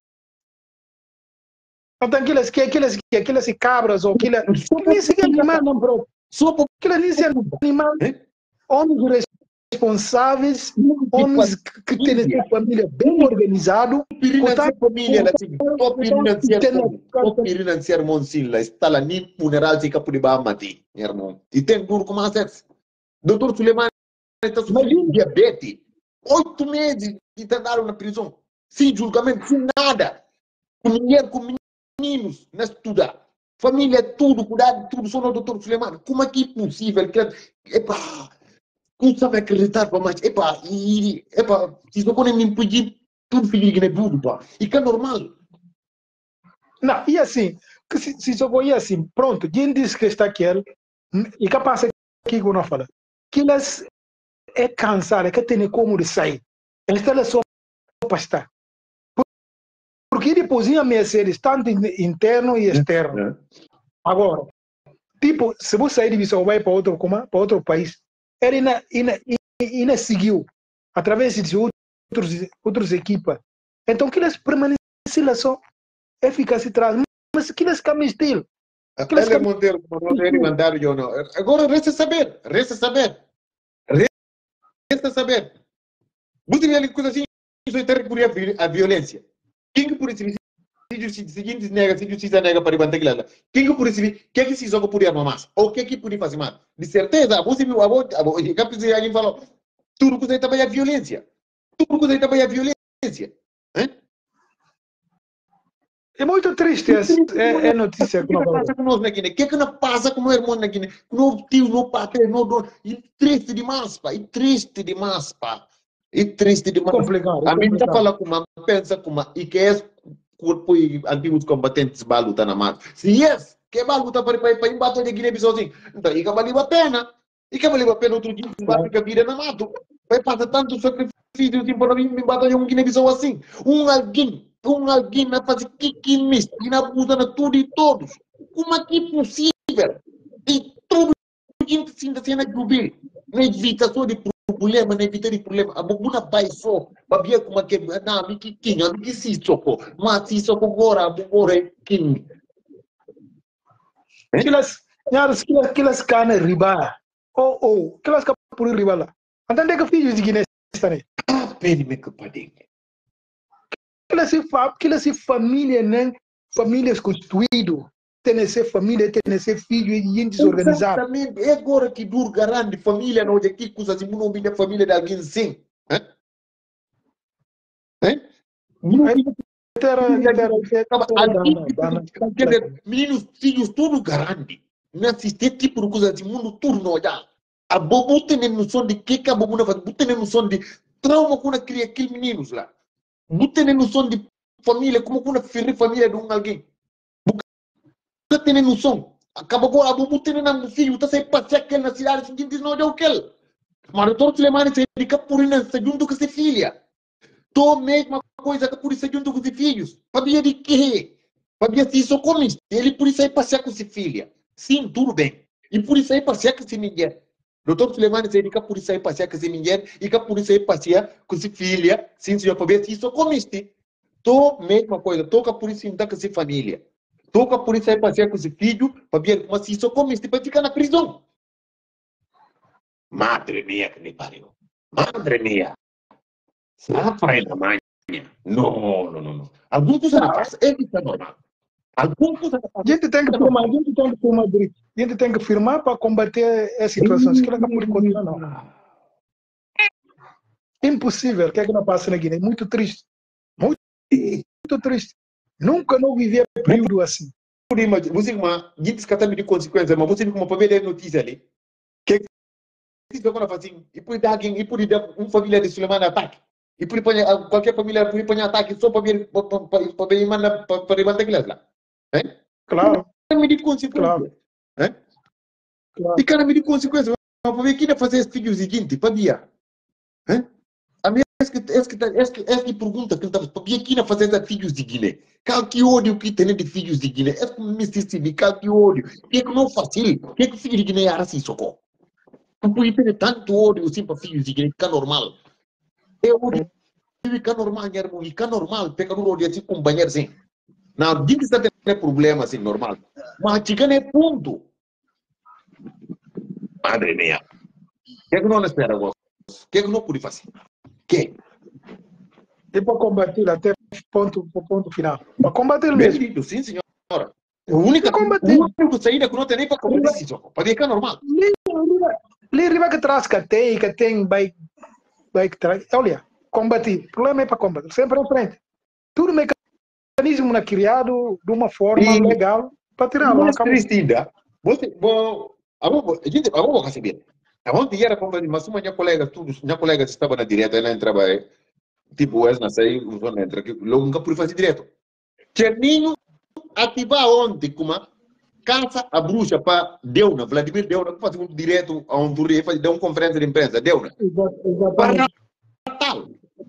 Então aquelas cabras ou aquelas nem se animal não bro. Só porque aquelas nem se animal. Homens responsáveis, homens que têm sua família bem organizado. Família assim, top financiar Monsila, está lá nem funeral se capo de Bahamati, irmão. E tem duro como acesso. Doutor Suleiman está sofrendo diabetes. 8 meses de andaram na prisão. Sem julgamento, sem nada. Com mulher, com meninos, não estudar. Família, tudo, cuidado, tudo, só no doutor Suleiman. Como é que é possível? Epa, não sabe acreditar, mas epa, se não podem me impedir, tudo filho que é duro, pá. E que é normal. Não, e assim, se só foi assim, pronto, quem disse que está aqui, e que passa aqui quando eu falo, que elas é cansar, é que tem como de sair. Eles estão só para estar. Porque depois ia merecer tanto interno e externo. Agora, tipo, se você sair de Bissau, vai para outro país, ele ainda seguiu através de outras equipas. Então, que eles permanecem lá só, é ficar se atrás. Mas que eles caminham estilo. Ele Monteiro, ele mandaram eu não. Agora resta saber. Você vê ali coisa assim, isso é recorrer a violência. Quem que por isso se justiça nega para levantar aquilo? Quem que por isso que se joga por ir mais? Ou que por ir fazer mais? De certeza, você viu a capaz alguém falou, tudo que você também é violência. É muito triste é notícia que não passa com nós na Guiné. O que não passa com o meu irmão na Guiné? Com o tio, no patrão, no dono. E triste demais, pá. Complicado. A mim tá falando com uma, pensa com uma, e que é corpo e antigos combatentes vai lutar na mata. Se que vai lutar para embater de Guiné-Bissau assim. Então, e que valeu a pena. Outro dia, vai ficar vida na mata. Vai passar tanto sacrifício assim para mim, me bater um Guiné-Bissau assim. Alguém a fazer que misto, e abusa de tudo e todos. Como é que é possível? E tudo gente se ainda sendo jubil. Na evitação de problema, na evitação de problema. A bobuna vai só. Babia como é que não, me que king, me que se soco. Mas se soco agora é king. Aquelas canas riba. Aquelas canas por riba lá. Entende que filhos de Guiné estão aí? Pede me que pode. Aquelas família, né? Famílias constituídas, tem essa família, tem esse filho e gente desorganizado. Exatamente, é agora que duro grande família, não é que coisa assim, não vem família de alguém sim. Meninos, filhos, tudo grande. Não assiste tipo de coisa assim, mundo tudo não já. A bobo tem noção de que a bobo não faz, tem noção de trauma quando cria aqueles meninos lá. Não tem noção de família, como quando ferir família de alguém. Não tem noção. Acaba agora, a bobo tem um filho, está sem passear aquele na cidade, sem diz não é o que ele. Mas o doutor Suleiman se dedica por ir junto com essa filha. Tô mesma coisa que por isso junto com os filhos. Sabia de quê? Sabia se isso come. Ele por isso aí passear com essa filha. Sim, tudo bem. E por isso aí passear com essa mulher. Doutor Suleiman se dedica por isso aí passear com essa mulher e que por isso aí passear com essa filha. Sim, senhor, para ver se isso comiste. Tô mesma coisa. Toca por isso então com essa família. Toca por isso aí passear com esse filho para ver mas se isso comiste para ficar na prisão. Madre mia que me pariu. Madre mia. Sabe na manhã? Não. Alguma coisa não passa. É que está normal. Alguma coisa A gente tem que firmar, direito. A gente tem que firmar para combater essa situação. Se que não pode continuar, não. Impossível. O que é que não passa na Guiné? Muito triste. Muito triste. Nunca não vivi período assim. Você uma gente que de consequências, mas você como para ver notícia ali. Que isso vai fazer? E por dar alguém, e por dar uma família de Suleiman ataque. E por qualquer família por ir ataque só para ver para levantar aquilo lá. Claro. Medir consequências. Claro. E cara medir consequências. Para ver quem vai fazer esse vídeo seguinte, para dia. A minha que pergunta que para ver quem vai fazer esses vídeos de Guiné. Qual que ódio que tem de vídeos de Guiné? É como me disse, qual que ódio? Que não fácil? Que filho de Guiné é assim, socorro? Não pode ter tanto ódio assim para filhos de Guiné, que é normal. É ódio que é normal, que é normal, pegar um ódio assim com banheiro assim. Não, diz que está tendo problema assim, normal. Mas chega é ponto. Madre mia. O que é que não espera agora? O que é que não pode fazer? Que? E para combater até ponto final. Para combater mesmo. Bem dito, sim, senhora. A única saída que não tem nem para combater isso. Para dizer que é normal. Ali arriba que traz que tem bike trás. Olha, combater. O problema é para combater. Sempre em frente. Tudo mecanismo criado de uma forma legal para tirar Mas Cristina, você, a gente vai receber. Ontem era para mas uma minha colega estava na direta, ela entrava, tipo, essa aí, entra, logo nunca pude fazer direto. Cherninho ativar ontem, como caça a bruxa para Deuna, Vladimir Deuna, que faz um direto a um turno, deu uma conferência de imprensa, Deuna. Para Natal.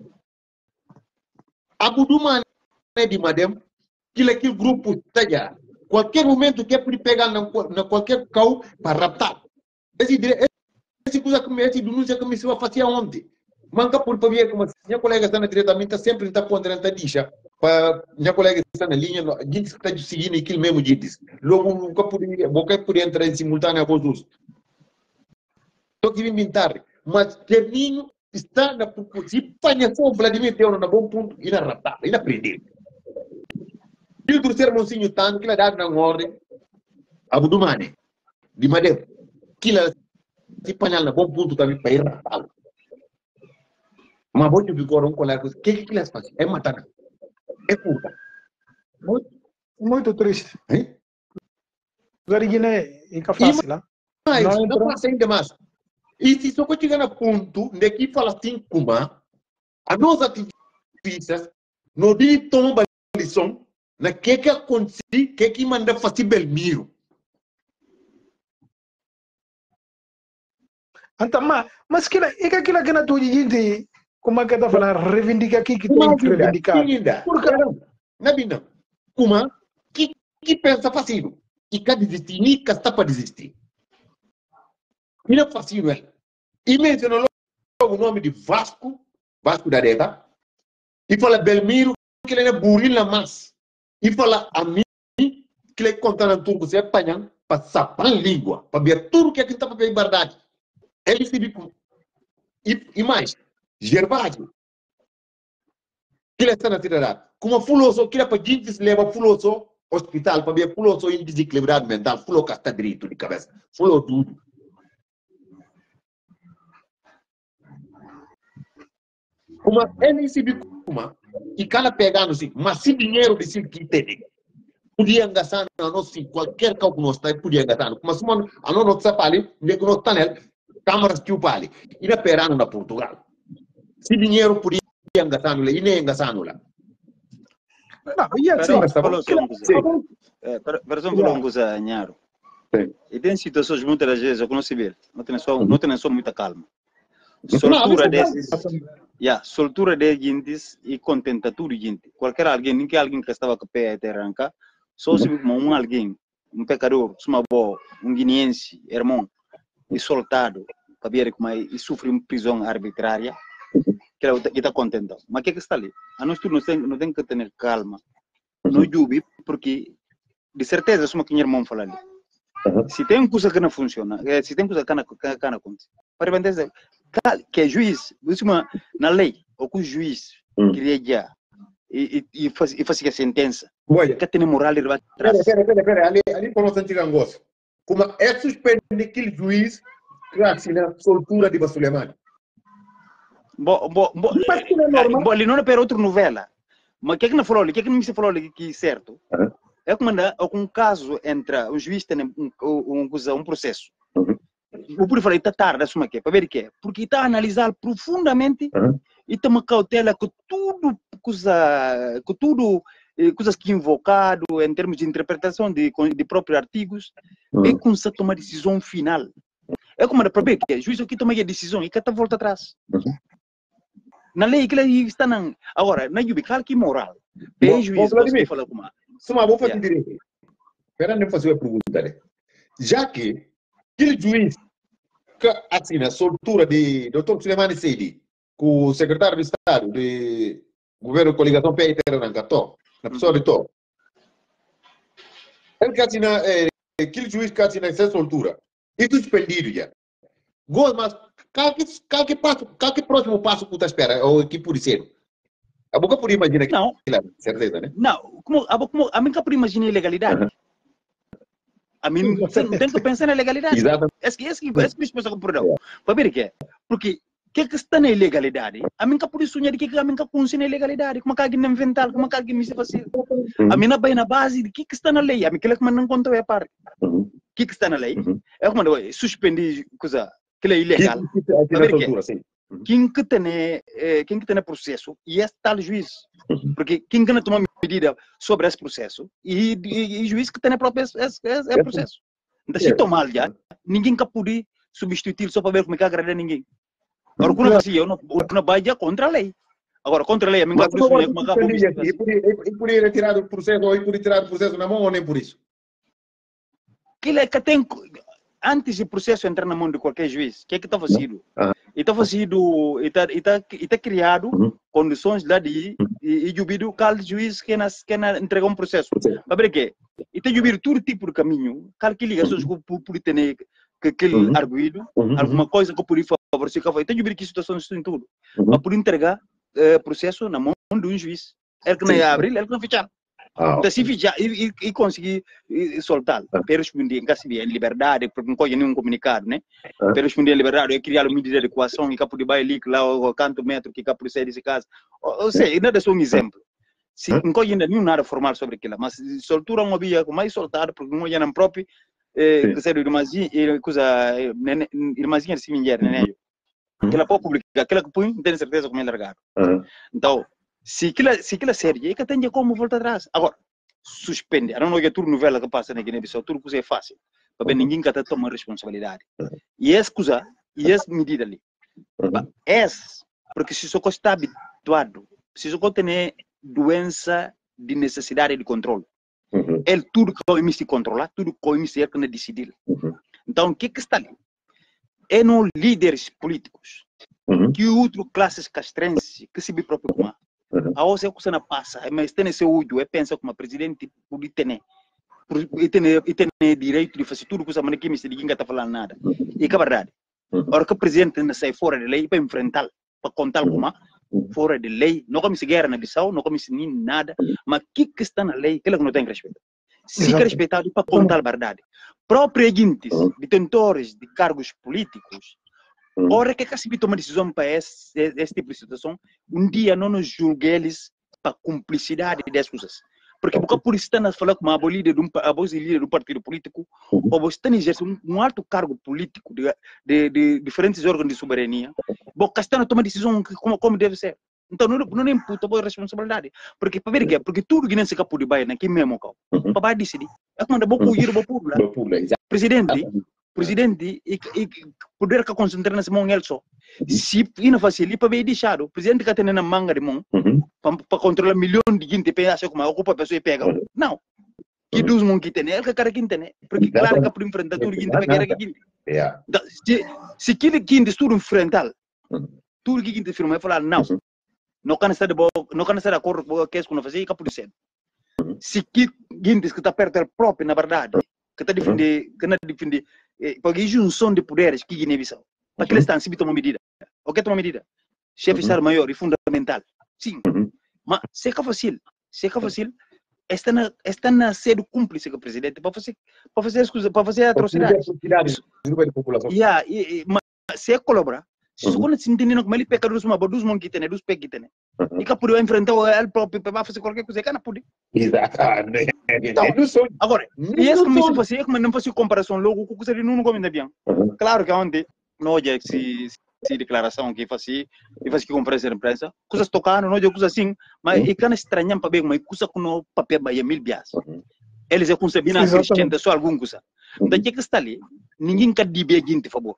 A Budumane de Madem, aquele grupo está já. Qualquer momento que é para pegar na qualquer cão para raptar. Essa coisa que essa denúncia que me se vai fazer ontem. Manca por ver como minha colega está diretamente, sempre está pondo na dicha. Minha colega está na linha, a gente está seguindo aquilo mesmo diz. Logo, nunca podia entrar em simultâneo com os. Estou aqui inventar. Mas Terninho está na se panha só o Vladimir Teoro na bom ponto e na raptar, e na prender. E o terceiro monsinho tanto que ele dá na ordem, a Budumane, de Madem, que ele se panha na bom ponto também para ir raptar. Mas vou te dizer um colega, o que eles fazem? É matar. É puta. Muito triste. Guiné é fácil, né? Mas não passa ainda mais. E se só chegar no ponto de que fala assim, como a nossa ativistas não de tomar lição na que acontece, que manda fazer Belmiro. Então, mas aquilo que na tua gente, como é que está falando, reivindicar aqui que tem que reivindicar. Porque não, como que pensa fácil e que desistir, nem que está para desistir. Não é fácil, é. E mencionou logo o nome de Vasco da Rega, e fala Belmiro, que ele é buril na massa, e fala a mim, que ele conta na turco, se é panhão, para sapar língua, para ver tudo que está para ver verdade. Ele se viu e mais, Gervásio, que ele está na cidade, como fuloso, que ele para gente se leva fuloso hospital, para ver fuloso em desequilibrado mental, fuloso que está direito de cabeça, fuloso tudo. Como ele se viu como e cada pegando assim, mas se dinheiro de que tem, podia gastar na nossa qualquer coisa que nós está podia gastar, mas se a nós está ali, nem que nós está nele, câmaras que o pali, e na perano na Portugal, se dinheiro podia gastar e nem gastar lá. Não, e assim, versão longa Nharo. E tem situações muitas vezes eu conheço bem, não tem só muita calma. Soltura de gente e contentatura de gente. Qualquer alguém, nem que alguém que estava com o pé até arrancar, só se como alguém, um pecador, um guineense, irmão, e soltado, para ver como e sofre uma prisão arbitrária, que ele está contente. Mas o que está ali? A nós não tem que ter calma, não jubi, porque de certeza somos que irmão fala ali. Se tem coisa que não funciona, se tem coisa que não acontece, para vender que é juiz, na lei, ou que o juiz queria já, e fazia sentença. Olha, Que tem moral e vai atrás. Pera, ali para nós antiga angos. Como é suspender aquele juiz que assina soltura de Suleiman. Mas que não é normal. Ali não é para outra novela. Mas o que é que não falou ali? O que é que não me falou ali que é certo? É como um caso entre um juiz tem um processo. O por falar está tarde, assuma que para ver o que é, porque está a analisar profundamente e tem uma cautela que tudo coisas que invocado em termos de interpretação de próprios artigos é como se toma a decisão final. É como para ver que é juiz que toma a decisão e que está volta atrás. Na lei que ele está agora na jubical que moral. Bem juiz que fala como. Suma vou fazer direito. Espera nem fazer uma pergunta, né? Já que aquele juiz que assina a soltura de Dr. Suleiman Seidi, com o secretário de Estado do governo de coligação PITR na pessoa de Tó. Ele que assina, aquele juiz que assina essa soltura, e tudo suspendido já. Mas qual que próximo passo que tu espera, ou que pode ser? A boca por imaginar que não, certeza, né? Não, a mim que por imaginar ilegalidade. A mim tem que pensar na legalidade. Exatamente. Esse que resposta que perdão. Para ver o que é? Porque que está na ilegalidade? A mim que por sonhar de que a mim que consiste na ilegalidade, como que alguém inventar, como que alguém me se faz. A mim vai na base de que está na lei. A mim que ele não conta é parte. Que está na lei? É como suspender coisa que é ilegal. Para ver o que é? Quem que tem processo e é tal juiz. Porque quem que não toma medida sobre esse processo e juiz que tem o próprio esse processo. Então, se tomar já, ninguém que pode substituir só para ver como é que agrada ninguém. Agora, quando assim, eu não vai contra a lei. Agora, contra a lei, a minha pessoa é como e por retirar o processo ou por tirar o processo na mão ou nem por isso? Que tem antes do processo entrar na mão de qualquer juiz, o que é que está fazendo? Está fazendo, está criado condições lá de jubido cada juiz que entregar um processo. Para ver o quê? E está jubido todo tipo de caminho, que ligações que por ter aquele arguído, alguma coisa que por favorecer, está jubido que situações em tudo. Para por entregar processo na mão de um juiz. Ele que não abre, ele que não fechar. Então, se fechar e conseguir soltar, para responder em liberdade, porque não pode nenhum comunicado, né? Para responder em liberdade, eu criar uma medida de adequação e capô de baile lá o canto metro que capô de sair desse caso. Ou seja, nada é só um exemplo. Se não pode ainda nenhum nada formal sobre aquilo, mas soltura uma via mais soltada, porque não é não próprio, que seja irmãzinha de Siminguer, né? Aquela pode publicar, aquela que põe, não tem certeza como é largado. Então, se aquilo é sério, é que tem como voltar atrás. Agora, suspende. Eu não é tudo novela que passa na Guiné-Bissau, tudo coisa é fácil. Para ver ninguém que toma responsabilidade. E essa coisa, e essa medida ali. Porque se só está habituado, se só tem doença de necessidade de controle, ele tudo que ele se controlar, tudo que ele se decidir. Então, o que está ali? É nos líderes políticos que outras classes castrenses que se me preocupam. A outra coisa não passa, mas tem esse olho, pensa como presidente pode ter, e tem direito de fazer tudo coisa, mas ninguém está falando nada. E que é verdade. Agora que o presidente não sai fora da lei para enfrentar, para contar como fora da lei, não como se guerra na Bissau, não como se nem nada, mas o que está na lei, que não tem que respeitar. Se quer respeitar, para contar a verdade. Próprios agentes, detentores de cargos políticos, ora que se toma decisão para esse tipo de situação, um dia não nos julgue eles para cumplicidade das coisas. Porque por isso está a falar com a líder do partido político, ou você está a exercer um alto cargo político de diferentes órgãos de soberania, você está a tomar decisão como deve ser. Então não imputa a responsabilidade. Porque para ver o que é? Porque tudo que não se capou de bairro, aqui mesmo, para decidir. É quando vou correr, vou pôr lá. Presidente, e poder que concentrar nessa mão ele só. Se não faz ele para ver deixado, o presidente que tem na manga de mão, para controlar milhões de gente, pensa como ocupa a pessoa e pega. Não. Que dos mãos que tem, ele que cara que tem, porque claro que para enfrentar tudo que gente vai querer que gente. Se aquele que estuda enfrentar, tudo que gente firma, vai falar não can estar de acordo com o que é que não fazer, e capô de ser. Se que gente que está perto do próprio, na verdade, que está defender, porque a junção de poderes que Guiné-Bissau, para que eles estão se tomar medida. O que tomar medida? Chefe de Estado-Maior e fundamental. Sim. Mas seca fácil. Está na sede cúmplice com o presidente para fazer as coisas, para fazer atrocidades. Mas se colabora, se você não se entende como ele peca dos mãos que tem, dos pés que tem, e que pode enfrentar ele próprio para fazer qualquer coisa, que não pode. Exatamente. Agora, e esse como se fazia, como não fazia comparação logo com o que ele não comenta bem. Claro que ontem não é se declaração que fazia que conferência de imprensa, coisas tocando, não é coisa assim, mas é que não estranha para ver, mas coisa com o papel vai 1000 bias. Eles é concebido na assistente só alguma coisa. Daqui que está ali, ninguém quer dizer gente favor.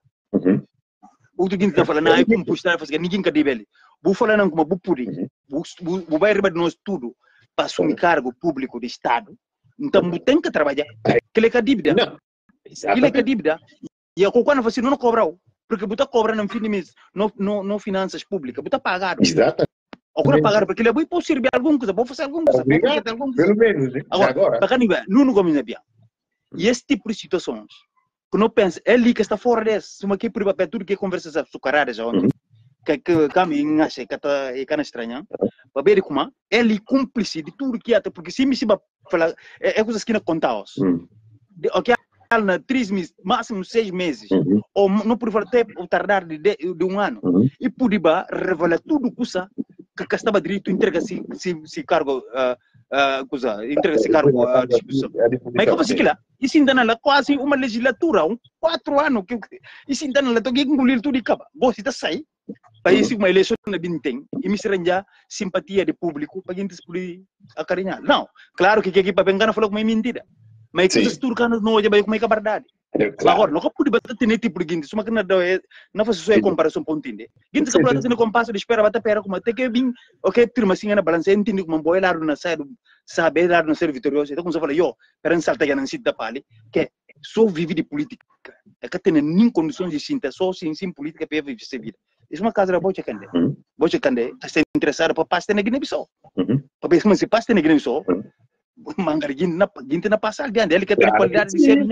O que está falando, não é como puxar fazer, ninguém quer dizer ele. Vou falar não como vou poder, vou vai receber nós tudo para assumir cargo público de Estado. Então, tem que trabalhar. Que ele é dívida. Ele é dívida. E a quando você não cobra, porque você cobra no fim de mês, não finanças públicas, você pagar. Exatamente. Agora pagar, porque ele vai servir alguma coisa, vou fazer alguma coisa. Pelo menos, agora. Para quem não governa bem. E esse tipo de situações, que não pensa, é ali que está fora desse, uma que priva tudo que conversa açucaradas ontem. Que caminho acha que está estranha, para ver como ele cúmplice de tudo que até porque se me falar é coisas que não contamos, ok, na 3 meses, máximo 6 meses, ou não por até tardar de 1 ano, e podia revelar tudo que estava direito entrega se cargo entrega esse cargo à discussão. Mas como assim que lá? Isso ainda não é quase uma legislatura, 4 anos que isso ainda não é que engolir tudo e acaba. Você está sai para isso uma eleição na Bintém e me será simpatia de público para gente se poder acarinhar. Não, claro que aqui para Bengana falou que é mentira. Mas que os turcanos não olham como é que é verdade. Agora, não pode bater nesse tipo de gente, só que não faz só a comparação para entender. Gente que pode ter compasso de espera, bater pera como até que bem, ok, turma assim na balança, entende como boa lá na saída, saber lá no ser vitorioso. Então como você fala, eu, para saltar já não se dá para ali, que só vive de política. É que tem nem condições de sinta, só sem política para viver essa vida. Isso é uma casa da boa cande. Boa cande, está interessado para passar na Guiné-Bissau. Para ver como se passa na Guiné-Bissau. Mangar gente na passar adiante, ele quer ter qualidade de ser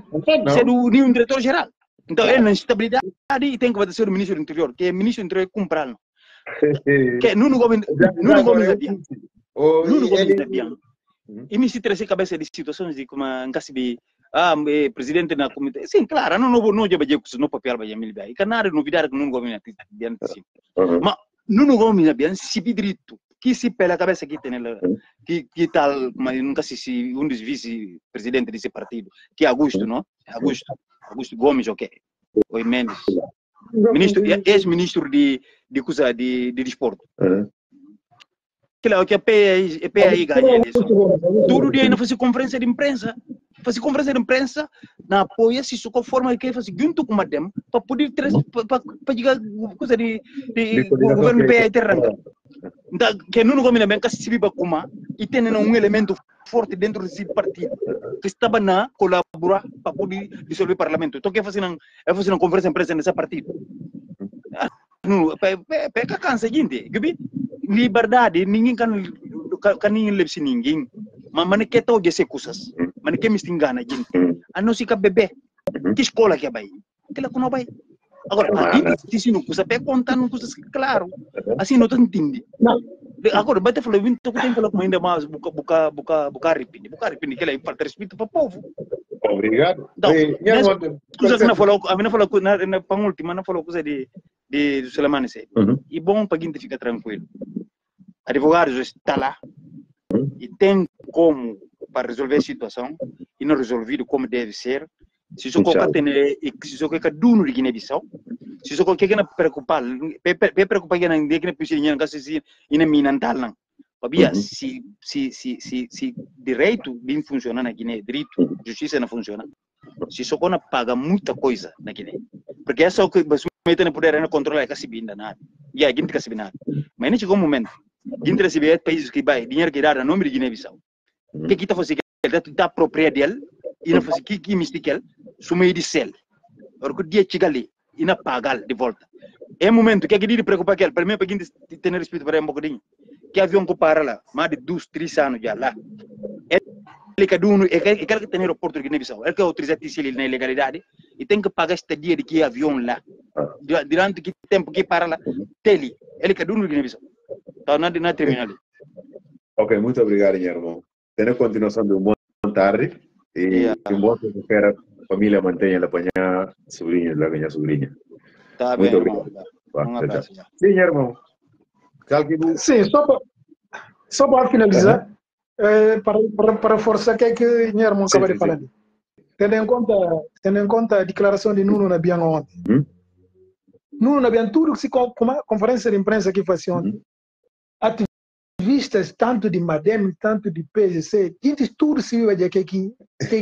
o diretor-geral. Então, ele na instabilidade e tem que ser o ministro do interior, que é o ministro do interior comprá-lo. Que não governa bem. Não governa bem. E me se trazer cabeça de situações de como presidente na comitê. Sim, claro, não já vai no papel vai mil bem. Que nada novidade que não governa bem assim. Mas não governa bem se direito. Que se pela cabeça que tem ela, que tal, mas nunca se um dos vice-presidentes desse partido, que é Augusto, não? Augusto Gomes, ok? Ou Mendes. Ministro, ex-ministro de desporto. Que lá, que a PAI ganha isso. Todo dia ainda fazia conferência de imprensa. Na apoia se isso conforma que faz junto com o Madem para poder para chegar coisa de governo PAI terranga. Então, que não governa bem, que se vive como e tem um elemento forte dentro desse partido que estava na colaborar para poder dissolver o parlamento. Então, que fazer uma conferência de imprensa nesse partido? Não, pega cansa gente. Liberdade, ninguém can ninguém leve ninguém. Mas mana que tahu desse coisas, mana que me engana gente. A não se que bebê, que escola que vai? Que lá não vai? Agora, se não custa, pega contar não custa claro. Assim não te entende. Agora, bate falar, eu estou tentando falar ainda mais, bucar arrepende, que ela falta respeito para o povo. Obrigado. Então, coisa que não falou, a minha falou na penúltima, não falou coisa de Suleiman sei. E bom para quem fica tranquilo. Advogados está lá e tem como para resolver a situação e não resolvido como deve ser. Se isso qualquer se isso qualquer dono de Guiné-Bissau, se isso qualquer que não preocupar que não de que não se ina minantal não. Babia se direito bem funciona na Guiné, direito, justiça não funciona. Se isso não paga muita coisa na Guiné, porque essa o que você não poder controlar é que se binda nada. E a gente que se binda. Mas não chegou um momento. Gente receber países que vai dinheiro que dá no nome de Guiné-Bissau. Que kita faz que está apropriado dele e não faz que mistica sumei de cel. Agora que dia chega ali e não paga de volta. É um momento que a gente preocupa que para mim para gente ter respeito para um pouquinho. Que avião que para lá, mais de 2-3 anos já lá. Ele que dono é que tem aeroporto de Guiné-Bissau. Ele que autoriza ele na ilegalidade e tem que pagar este dia de que avião lá. Durante que tempo que para lá, ele que dono de Guiné-Bissau. Então não termina ali. Ok, muito obrigado, meu irmão. Tenha continuação de uma boa tarde e um bom terça-feira. Família mantenha a apanhar sobrinhos, lá ganhar sobrinha. Tá Muito bem, obrigado. irmão. Vá, Um tchau, tchau. abraço. Sim, meu irmão. Sim, só para finalizar, para forçar o que o irmão acaba de falar. Tendo em conta a declaração de Nuno Nabian ontem. Nuno Nabian, tudo que se conferência de imprensa que faz ontem, ativistas tanto de MADEM, tanto de PGC, gente tudo se vive aqui que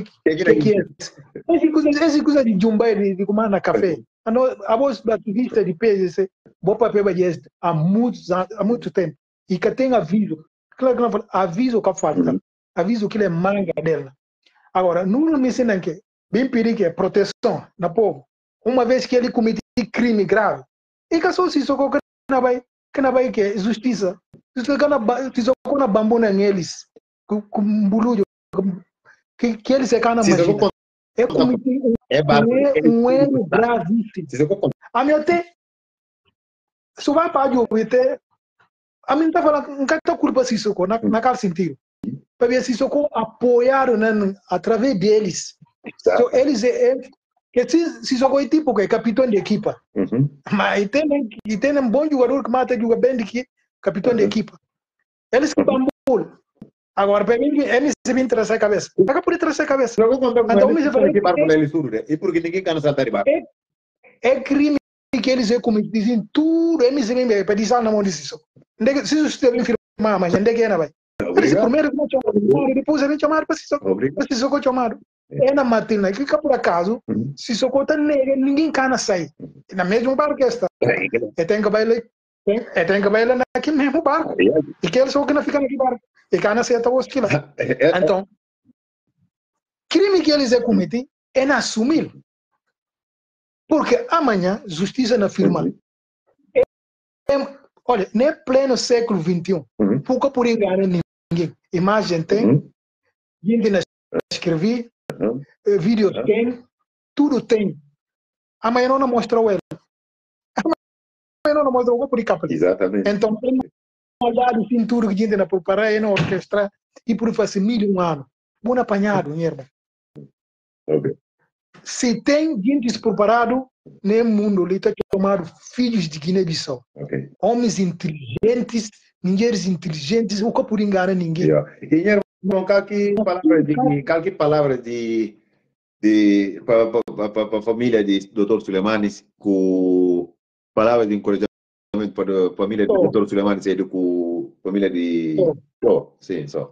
essa coisa de Jumbai de comar na café. A voz do ativista de PGC, vou para PBS há muito tempo. E que tem aviso. Claro que não fala, aviso que falta. Aviso que ele é manga dela. Agora, não me ensina que bem perigo é proteção na povo. Uma vez que ele cometeu crime grave, e que só se socorre que não vai que é justiça. Se socorre na bambuna neles, com bululho, que eles se canam mais. É cometer um erro gravíssimo. A minha até, se vai para a mim está falando, não está culpa se socorro, naquele sentido. Para ver se socorro apoiaram através deles. Então, eles que se socorro é tipo que é capitão de equipa. Mas tem um bom jogador que mata joga bem de capitão de equipa. Eles que bambulam. Agora, para mim, eles se vêm traçar a cabeça. Não pode traçar a cabeça. Então, me fala que barco ele tudo, e porque ninguém quer saltar de barco. É crime que eles dizem tudo, eles vêm para dizer na mão disso. Se você vem firmar, mas onde é que é, vai? Eles primeiro vão chamar, depois vêm chamar para se socorro chamado. É na matina, que por acaso, se socorro está nega, ninguém cana sair. Na mesma barco esta. Tem que bailar naquele mesmo barco. E que eles só que não ficam naquele barco. E cana sair até o esquila. Então, crime que eles cometem é na assumir. Porque amanhã, justiça na firma. Olha, nem pleno século XXI, pouco por enganar ninguém. Imagem tem, gente não escrevi, vídeos tem, tudo tem. Amanhã não mostrou ela. Amanhã não mostrou o por capa. Exatamente. Então, tem uma de cintura que gente não preparar, é na orquestra, e por fazer 1.000 anos. Bom apanhado, minha irmã. Se tem gente despreparado, nem mundo ali está chamado filhos de Guiné-Bissau. Homens inteligentes, mulheres inteligentes, nunca por enganar ninguém. E irmão, qualquer palavra de para a família de Dr. Sulemanes, com palavras de encorajamento para a família do Dr. Sulemanes e com a família de... Sim, só.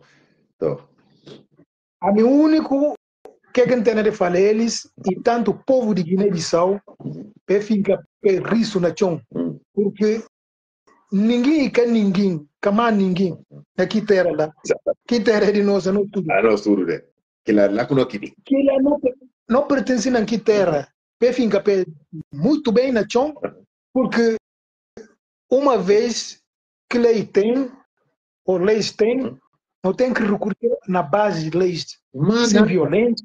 A meu único que a gente tem de falar eles, e tanto o povo de Guiné-Bissau, fica riso na chão, porque ninguém quer ninguém, camar ninguém, aqui terra lá, que terra de nós, não tudo. Não tudo, né? Que lá não pertence a que terra, fica muito bem na chão, porque uma vez que lei tem, ou leis tem, não tem que recorrer na base de leis, sem violência,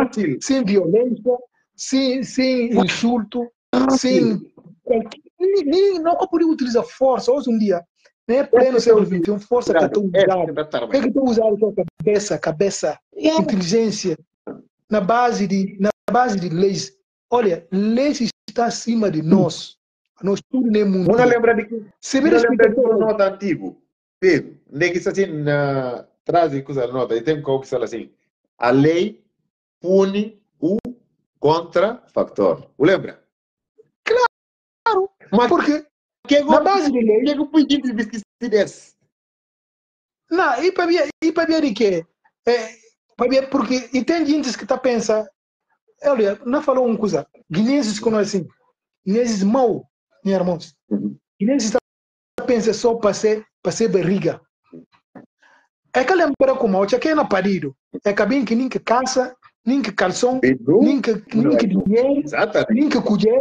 sem insulto, sem não podia utilizar força hoje em dia. Nem é pleno século XXI, força que estou usando. O que estou usando? Cabeça, inteligência, na base de leis. Olha, leis está acima de nós. Nós tudo nem mundo. Não lembra de que? Se vira uma nota antigo. Pedro, nem que assim traz coisa nota. E tem que falar assim. A lei pune o contrafactor. O lembra? Claro. Mas porque na base de lei. Que foi de desse? Não, e para ver de quê? Porque e tem gente que está pensando, olha, não falou uma coisa. Guineenses conhecem, guineenses mau, meus irmãos. Guineenses está pensando só para ser barriga. É que lembra como o que é na parido. É que bem que nem que calça, nem que calção, nem que dinheiro, nem que colher,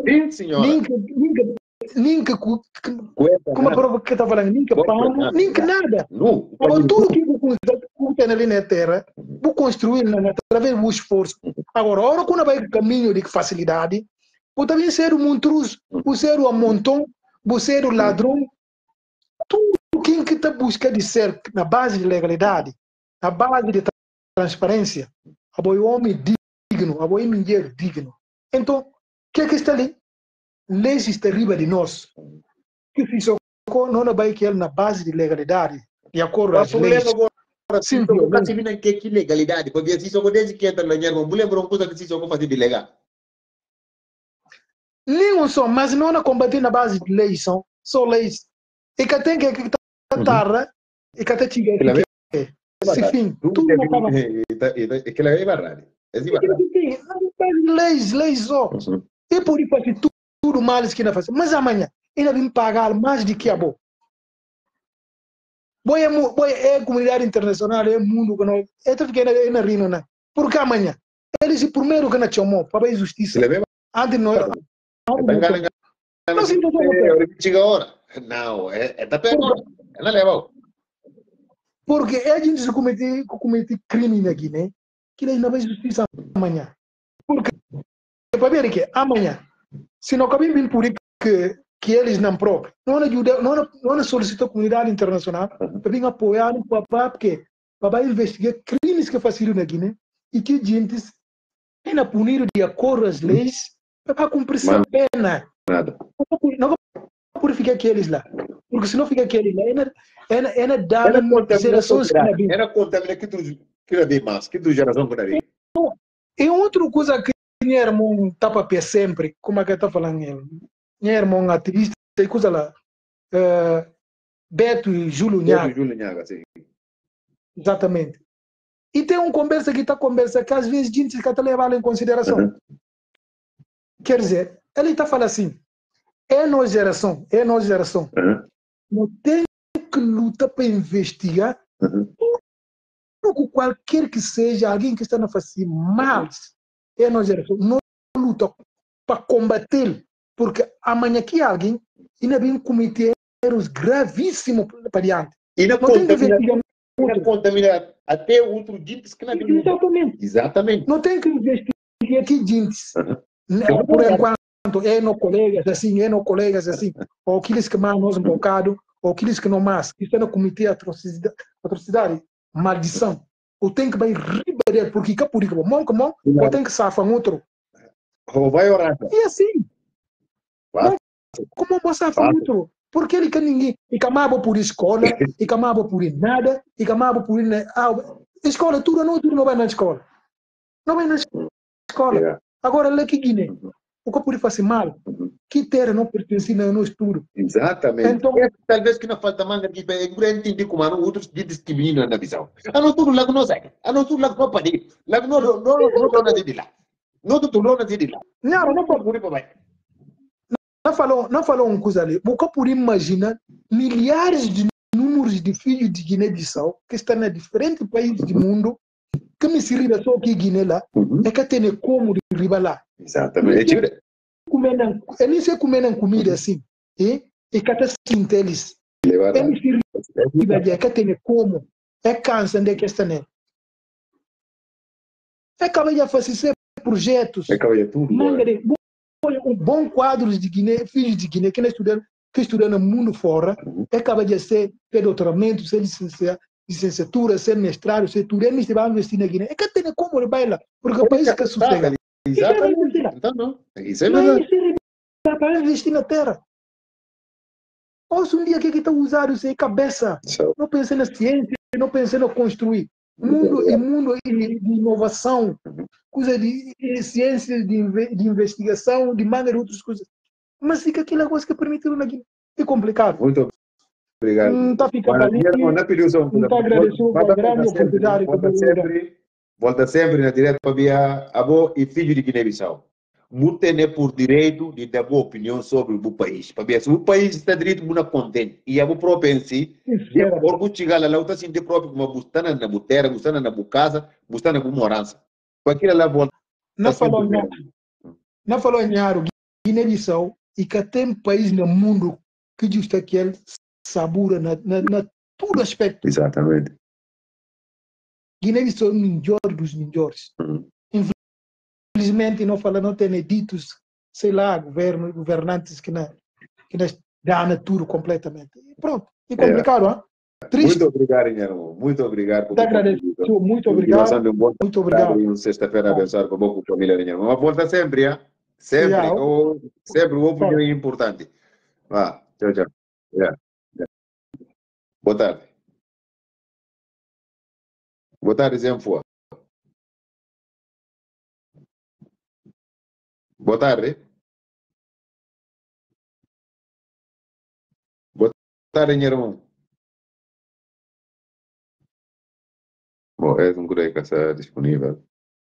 nem que como a prova que está falando, nem que pão, nem que nada. Agora, tudo que você tem ali na terra, vou construir através do esforço. Agora, quando vai caminho de facilidade, vou também ser um monstruoso, vou ser um montão, vou ser um ladrão, tudo quem que está buscando de ser na base de legalidade, na base de transparência, apoio homem digno, apoio mulher digno. Então, o que é que está ali? Leis está arriba de nós. Que se socorro não vai que ele na base de legalidade, de acordo às leis. Sim, eu nunca tive nem que legalidade, porque se só desde que entra na minha mão, mulher uma coisa que se só fazer de legal. Nenhum só, mas não na combater na base de leis, são leis. E que tem que tarde, e que até tinha que se fim, tudo não acaba. É que ela é verdade. É verdade. Leis só. E por isso fazer tudo mal que não faz. Mas amanhã, ainda vem pagar mais do que a boa. Boa é a comunidade internacional, é o mundo que nós. É tudo que é na Rino, né? Porque amanhã, eles primeiro que não chamou para a justiça. Antes nós. Não se chega a hora. Não, é da pergunta. Ela leva. Porque a gente se comete crime na Guiné, que ainda vai justiça amanhã. Porque, para ver que amanhã, se não acabem vindo por que eles não próprios, não solicitam a comunidade internacional para vir apoiar o papá, porque para investigar crimes que fazem na Guiné e que gente é punido de acordo às leis para cumprir sua pena. Não por ficar aqueles lá. Porque se não fica aqueles lá, é dar gerações que não vêm. Era contamina que tu vê mais, que tu geração que não vê. E outra coisa que minha irmã tapa pé sempre, como é que está falando ele? Minha irmã ativista, e coisa lá, Beto e Júlio Nhaga. Sim. Exatamente. E tem uma conversa que que às vezes a gente está levando em consideração. Quer dizer, ele está falando assim, é nossa geração. Não tem que lutar para investigar tudo, qualquer que seja, alguém que está a fazer mal, é nossa geração. Não luta para combater, porque amanhã que alguém ainda vem cometer erros gravíssimos para diante. E não contaminar até outro gente que não vem. Exatamente. Não tem que investigar aqui gente. Por enquanto, é no colegas assim, ou aqueles que mais nós um bocado, ou aqueles que não mais, que estão a cometer atrocidade, maldição. Ou tem que vai riberar, porque que por isso, ou tem que safar outro. Ou vai orar. E assim, como você safar outro? Porque ele que ninguém, e camava por escola, e camava por nada, e camava por escola, tudo não vai na escola. Não vai na escola. Agora, lá que Guiné, o que pode fazer mal, que terra não pertence a nós tudo. Exatamente. Então, talvez que não falta manga que eu entendi como outros discriminam na visão. A nós tudo lá que nós é. A nós tudo lá que nós pode. Lá que não de lá. Não de lá. Não pode por aí. Não falou uma coisa ali. O que pode imaginar milhares de números de filhos de Guiné-Bissau que estão em diferentes países do mundo que me se riba só que Guiné lá, é que tem como de riba lá. Exatamente. Eles se comem comida assim, e que até sinta eles. Eles se riba de que tem como, é cansa de que está nele. É que vai fazer projetos. É que vai tudo. Um bom quadros de Guiné, filhos de Guiné, que estudam no mundo fora, é capaz de ser doutoramento, ser licenciatura, ser mestrado, ser tudo, eles vão investir na Guiné. É que tem como ele vai lá, porque o país que sossega. Exatamente. Então, não. Isso é verdade. Para investir na terra. Ouça um dia que está usado isso aí, cabeça. Não pensei na ciência, não pensei no construir. Mundo de inovação, coisa de ciência, de investigação, de maneira outras coisas. Mas fica aquela coisa que permitiram na Guiné. É complicado. Muito obrigado. Está ficando ali. Está agradecendo a grande oportunidade. Volta sempre na direto para via avô e filho de Guiné-Bissau. Mutene por direito de dar boa opinião sobre o país. Para ver se o país está direito, muito contente. E a própria em si, por que chegar lá, está assim de próprio, como bustana na butera, bustana na bucasa, bustana na morança. Qualquer lá volta. Não falou em Nharo, Guiné-Bissau, e que tem país no mundo que justa que ele sabura na todo aspecto. Exatamente. Guiné-Bissau é o melhor dos melhores. Infelizmente, não tem ditos, sei lá, governantes que não dão tudo completamente. Pronto. E complicado, hein? Triste. Muito obrigado, irmão. Muito obrigado por Te agradeço. Muito obrigado. de um bom Muito obrigado. e uma sexta-feira abençoada para a família, irmão. Uma volta sempre, hein? Sempre. Yeah. Sempre uma opinião importante. Tchau, tchau. Yeah. Boa tarde. Boa tarde, Zenfua. Boa tarde. Boa tarde, meu irmão. Bom, é um gurei que está disponível.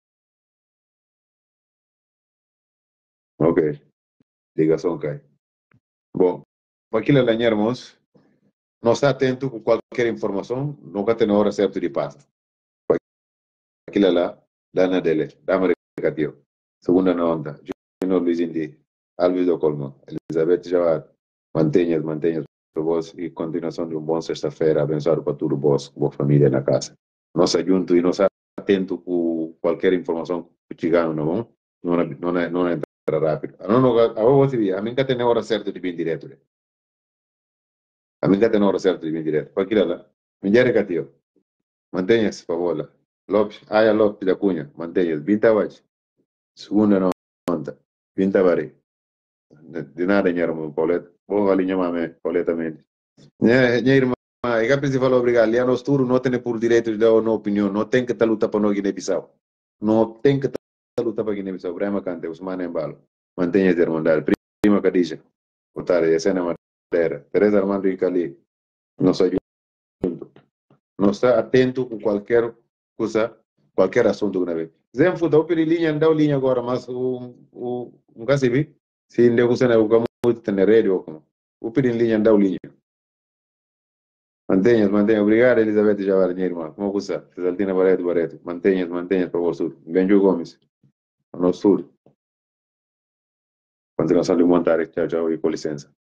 Ok. Ligação cai. Bom, para aquilo lá, irmãos, não está atento com qualquer informação, nunca tem a hora certa de pasta. Para aquilo lá, dá dele, dá-me recativo. Segunda na onda, Junior Luiz Indi, Alves do Colmo, Elizabeth Jawad, mantenha para vós e continuação de um bom sexta-feira, abençoado para tudo vós, boa família na casa. Nós junto e nós atento com qualquer informação que chegando, não bom? Não entra rápido. A mim que tem a hora certa de vir direto. A mim que tem a hora certa de vir direto. Para aquilo lá, me diga recativo. Mantenha-se, por favor. Lopes, Lopes da Cunha, mantenha-se. Vinta hoje. Segunda na onda. Vinta vari. De nada, minha irmã, Pauleta. Vou alinhar mais, completamente. Minha irmã, é que a principal obrigado. Ali nós tudo não tem por direito de dar uma opinião. Não tem que estar lutando para nós Guiné-Bissau. Não tem que estar lutando para Guiné-Bissau. Brahma Cante, Usman Embalo. Mantenha-se, irmandade. Prima Kadisha. Otário, essa é a madeira. Teresa Armando e Cali. Nós junto. Não está atento com qualquer coisa, qualquer assunto que não vê. Zenfu, dá o linha agora, mas um caso vi. Se ainda você não é muito tem rédio, o pedi linha, dá o linha. Mantenha. Obrigado, Elizabeth Javar, minha irmã. Como você? Cesaltina Barreto. Mantenha, para você. Benjo Gomes. No sul. Continuação de montar. Tchau, e com licença.